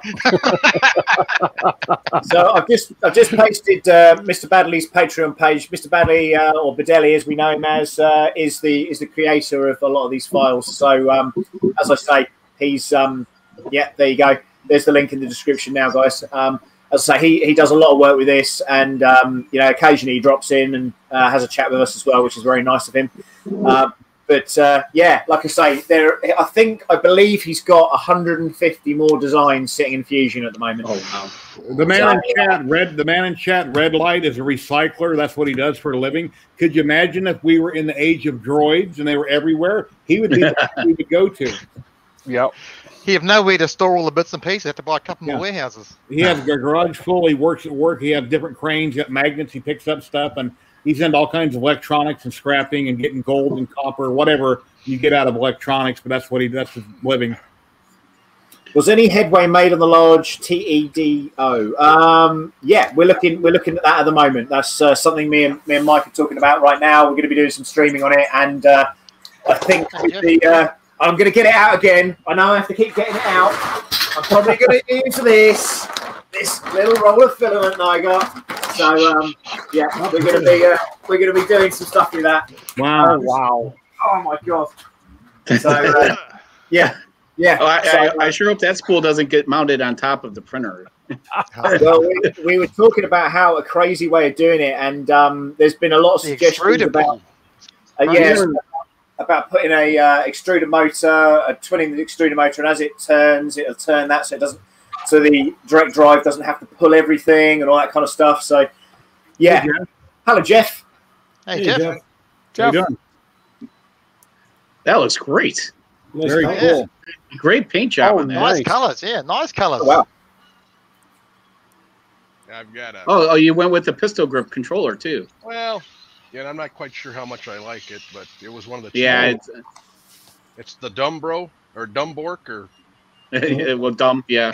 So I've just I've just pasted uh, Mister Badley's Patreon page. Mister Badley uh, or Badelli, as we know him as, uh, is the is the creator of a lot of these files. So um, as I say, he's um, yeah. There you go. There's the link in the description now, guys. Um, as I say, he he does a lot of work with this, and um, you know, occasionally he drops in and uh, has a chat with us as well, which is very nice of him. Uh, But uh, yeah, like I say, there. I think I believe he's got one hundred fifty more designs sitting in Fusion at the moment. Oh wow! The man So- in chat, red. The man in chat, red light is a recycler. That's what he does for a living. Could you imagine if we were in the age of droids and they were everywhere? He would be the guy we would go to. Yep. You have nowhere to store all the bits and pieces. You have to buy a couple Yeah. more warehouses. He has a garage full. He works at work. He has different cranes. He got magnets. He picks up stuff, and he's into all kinds of electronics and scrapping and getting gold and copper, whatever you get out of electronics. But that's what he. That's his living. Was any headway made on the large T E D O? Um, yeah, we're looking we're looking at that at the moment. That's uh, something me and me and Mike are talking about right now. We're going to be doing some streaming on it, and uh, I think with the uh, I'm going to get it out again. I know I have to keep getting it out. I'm probably going to use this this little roll of filament that I got. So um, yeah, we're going to be uh, we're going to be doing some stuff with that. Wow! Oh, wow. Oh my god! So uh, yeah. Yeah, Oh, I, so, I, I sure hope that spool doesn't get mounted on top of the printer. well, we, we were talking about how a crazy way of doing it, and um, there's been a lot of The suggestions extruder about, pull. uh, yes, about putting a uh, extruder motor, uh, twinning the extruder motor, and as it turns, it'll turn that so it doesn't, so the direct drive doesn't have to pull everything and all that kind of stuff. So, yeah. Hey, Jeff. Hello, Jeff. Hey, Hey, Jeff. Jeff. Jeff. How you doing? That looks great. Very Yeah. cool. Great paint job Oh, on that. nice. Nice colours. Yeah, nice colours. Oh, wow. I've got a Oh, oh, you went with the pistol grip controller too. well, yeah. I'm not quite sure how much I like it, but it was one of the Yeah, cheap- it's it's the Dumbro or Dumbork or well, dumb. Yeah,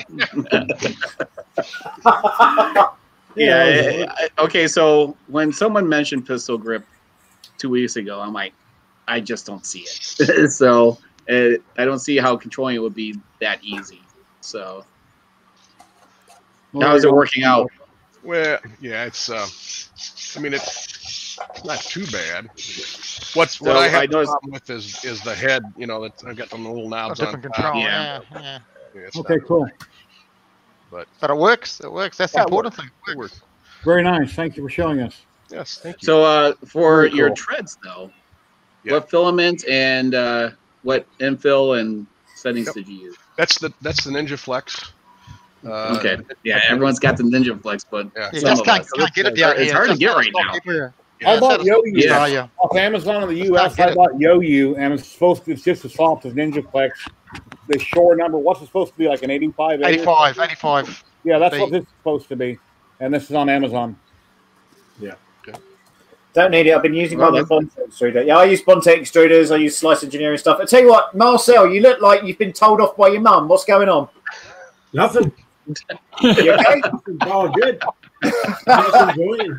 Yeah, yeah. I- I- okay, so when someone mentioned pistol grip two weeks ago, I'm like, I just don't see it. so uh, I don't see how controlling it would be that easy. So how is it working out? well, yeah. It's uh, I mean it's not too bad. What's what So I have I a noticed- problem with is is the head. You know that I've got the little A knobs on different top. control. yeah. Yeah, yeah. Yeah, it's Okay, not- cool. But But it works. It works. That's the Yeah, it important works. thing. it works. Very nice. Thank you for showing us. Yes, thank you. So uh, for Very your cool. treads though, Yeah. what filament and uh, what infill and settings Yep. did you use? That's the that's the Ninja Flex. Uh, Okay. Yeah, everyone's got the Ninja Flex, but Yeah. You some just of can't, us. can't get it down It's here. hard to Just get out of right stock now. everywhere. I Yeah, bought it's out of stock in Yo-Yo Australia. off Amazon in the U S. Can't get I it. bought Yo-Yo, and it's supposed to, it's just as soft as Ninja Flex. The shore number, what's it supposed to be, like an eighty-five? eighty-five, eighty-five. Yeah, that's what The- this is supposed to be. And this is on Amazon. Yeah. Don't need it. I've been using Well, my that's- Bonte extruder. Yeah, I use Bonte extruders. I use slice engineering stuff. I tell you what, Marcel, you look like you've been told off by your mum. What's going on? Nothing. You okay? All good. Just enjoying.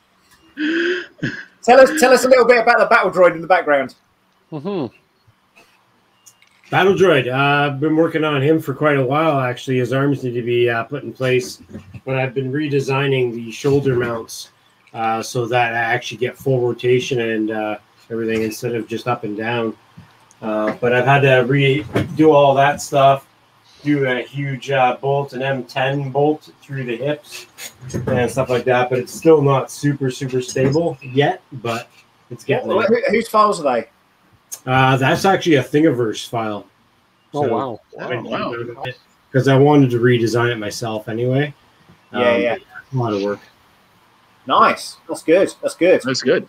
Tell us, tell us a little bit about the battle droid in the background. Mm-hmm. Battle Droid. Uh, I've been working on him for quite a while, actually. His arms need to be uh, put in place. But I've been redesigning the shoulder mounts uh, so that I actually get full rotation and uh, everything instead of just up and down. Uh, but I've had to redo all that stuff, do a huge uh, bolt, an M ten bolt through the hips and stuff like that. But it's still not super, super stable yet, but it's getting there. Who, whose files are they? Uh, that's actually a Thingiverse file. Oh, wow. wow. Because I wanted to redesign it myself anyway. Yeah, Um, yeah. A lot of work. Nice. That's good. That's good. That's good.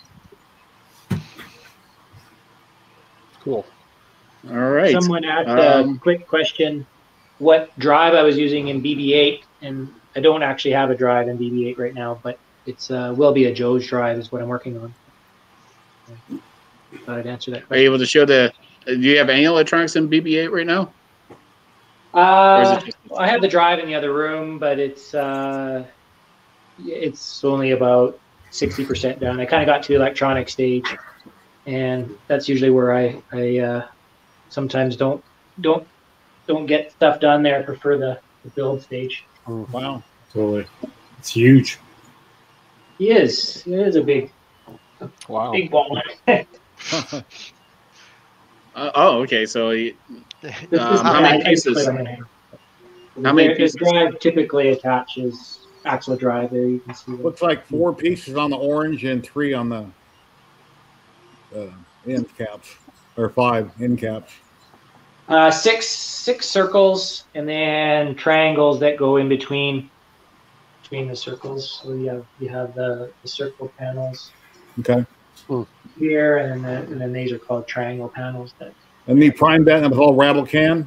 Cool. All right. Someone asked a Um, quick question, what drive I was using in B B eight, and I don't actually have a drive in B B eight right now, but it's uh, will be a Joe's drive is what I'm working on. Thought I'd answer that Are you question. able to show the? Do you have any electronics in B B eight right now? Uh, it just- I have the drive in the other room, but it's uh, it's only about sixty percent done. I kind of got to electronic stage, and that's usually where I I uh, sometimes don't don't don't get stuff done there. I prefer the, the build stage. Wow. Totally. It's huge. He is. He is a big Wow. big ball. Uh, oh, okay. So, he, This Uh, is how the many guy I pieces? put on my hand. How many The- pieces? The drive typically attaches axle drive. There you can see. That. Looks like four pieces on the orange and three on the uh, end caps, or five end caps. Uh, six six circles and then triangles that go in between between the circles. So you have you have the, the circle panels Okay. here, and then and then these are called triangle panels. That And the prime bed, that was all rattle can.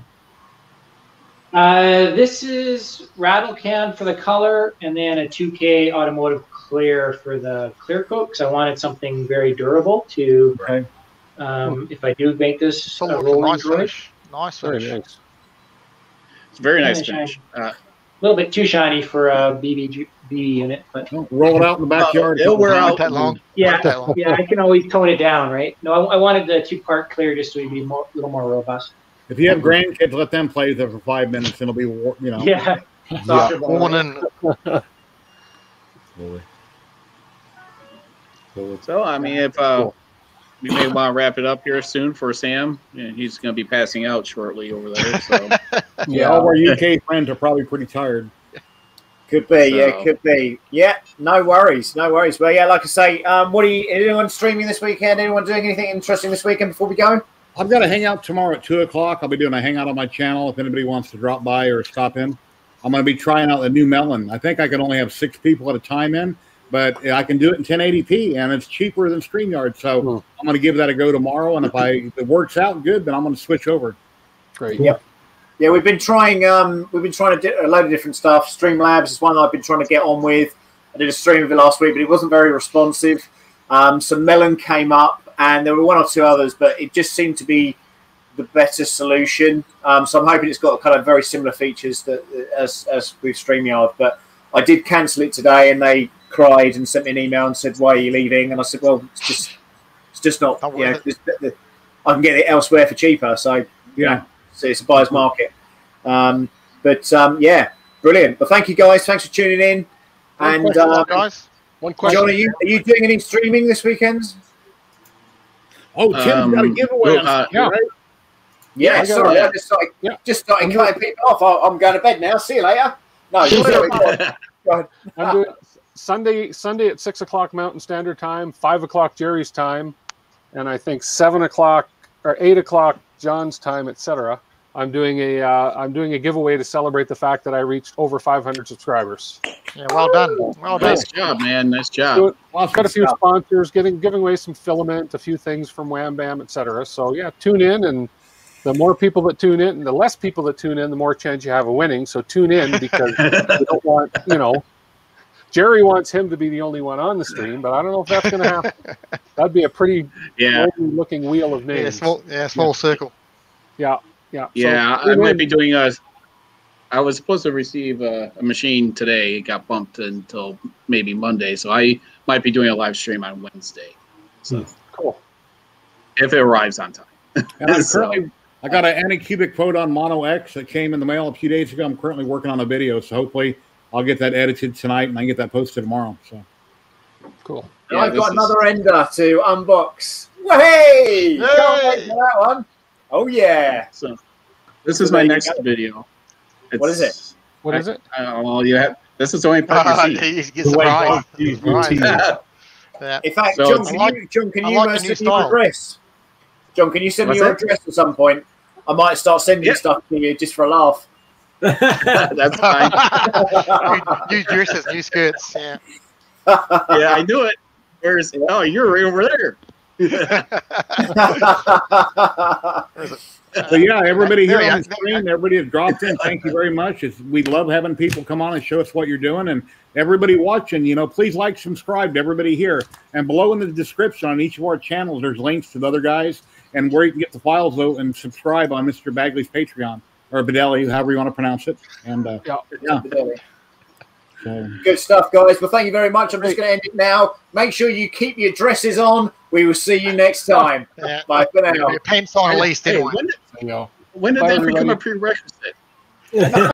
uh, this is rattle can for the color, and then a two K automotive clear for the clear coat because I wanted something very durable to. Okay. Um, if I do make this It's a all rolling nice droid, finish. Nice Very finish. nice. it's a very nice Yeah, finish. Uh, a little bit too shiny for a B B G, B B unit, but Oh, roll it out in the backyard. it'll wear Not out. that long. yeah, Not that long. yeah, I can always tone it down, right? No, I, I wanted the two part clear just so it'd be more, a little more robust. If you have grandkids, let them play with it for five minutes, and it'll be, war- you know. Yeah, soccer ball, Worn right? in. Totally. Totally. So, I mean, if uh, Cool. we may want to wrap it up here soon for Sam, yeah, he's going to be passing out shortly over there. So, Yeah, all our U K friends are probably pretty tired. Could be, yeah, So- could be. Yeah, no worries, no worries. Well, yeah, like I say, um, what are you? Anyone streaming this weekend? Anyone doing anything interesting this weekend before we go? I've got a hangout tomorrow at two o'clock. I'll be doing a hangout on my channel if anybody wants to drop by or stop in. I'm going to be trying out the new melon. I think I can only have six people at a time in, but I can do it in ten eighty p, and it's cheaper than StreamYard. So Hmm. I'm going to give that a go tomorrow, and if I if it works out good, then I'm going to switch over. Great. Yep. Yeah, we've been trying. Um, we've been trying to do a load of different stuff. Streamlabs is one I've been trying to get on with. I did a stream of it last week, but it wasn't very responsive. Um, some Melon came up, and there were one or two others, but it just seemed to be the better solution. Um, so I'm hoping it's got kind of very similar features that as as with StreamYard. But I did cancel it today, and they cried and sent me an email and said, "Why are you leaving?" And I said, "Well, it's just it's just not. Not You know, worth it's- I can get it elsewhere for cheaper." So you know. So it's a buyer's market. Um, but um, yeah, brilliant. But thank you guys. Thanks for tuning in. One And question, um, guys. One question. John, are you are you doing any streaming this weekend? Oh, Tim's Um, got a giveaway. well, uh, yeah. right? Yeah, I got sorry, it. I just started, Yeah. just started cutting people off. I, I'm going to bed now. See you later. No, sorry, go on. Go ahead. I'm doing Sunday Sunday at six o'clock Mountain Standard Time, five o'clock Jerry's time, and I think seven o'clock or eight o'clock John's time, et cetera. I'm doing a uh, I'm doing a giveaway to celebrate the fact that I reached over five hundred subscribers. Yeah, well done. Well done. Nice job, man. Nice job. So, got a few sponsors, getting giving away some filament, a few things from Wham Bam, et cetera. So yeah, tune in, and the more people that tune in, and the less people that tune in, the more chance you have of winning. So tune in, because we don't want, you know, Jerry wants him to be the only one on the stream, but I don't know if that's going to happen. That'd be a pretty yeah looking wheel of names. Yeah, small, yeah, small yeah. circle. Yeah, yeah. Yeah, so, I might be doing a. I was supposed to receive a, a machine today. It got bumped until maybe Monday, so I might be doing a live stream on Wednesday. So cool. If it arrives on time. And I'm So- currently, I got an Anycubic Photon Mono X that came in the mail a few days ago. I'm currently working on a video, so hopefully I'll get that edited tonight and I can get that posted tomorrow. So cool. And Yeah, I've this got is- another ender to unbox. Hey! Can't wait Hey! for that one. Oh yeah. So this is my next video. It's, What is it? What is it? Uh, well, you have. This is the only part Uh, you see. he gets surprised. Surprised. Yeah. In fact, So John, it's- can I like- you, John, can I you like uh, the new send me your style. address? John, can you send What's me your that? address at some point? I might start sending Yeah. stuff to you just for a laugh. That's fine. new, new dresses, new skirts. Yeah. Yeah, I knew it. Where's? Oh, you're right over there. Where is it? So yeah, everybody There here we on are. the stream, everybody has dropped in. Thank you very much. It's, we love having people come on and show us what you're doing, and everybody watching, you know, please like, subscribe to everybody here. And below in the description on each of our channels, there's links to the other guys and where you can get the files though, and subscribe on Mister Bagley's Patreon or Bedelli, however you want to pronounce it. And uh, Yeah. yeah, so, Good stuff, guys. Well, thank you very much. I'm just going to end it now. Make sure you keep your dresses on. We will see you next time. Yeah. Bye for now. Your pants on at least Hey, anyway. when did, There you go. when did Bye, that become everybody. a prerequisite?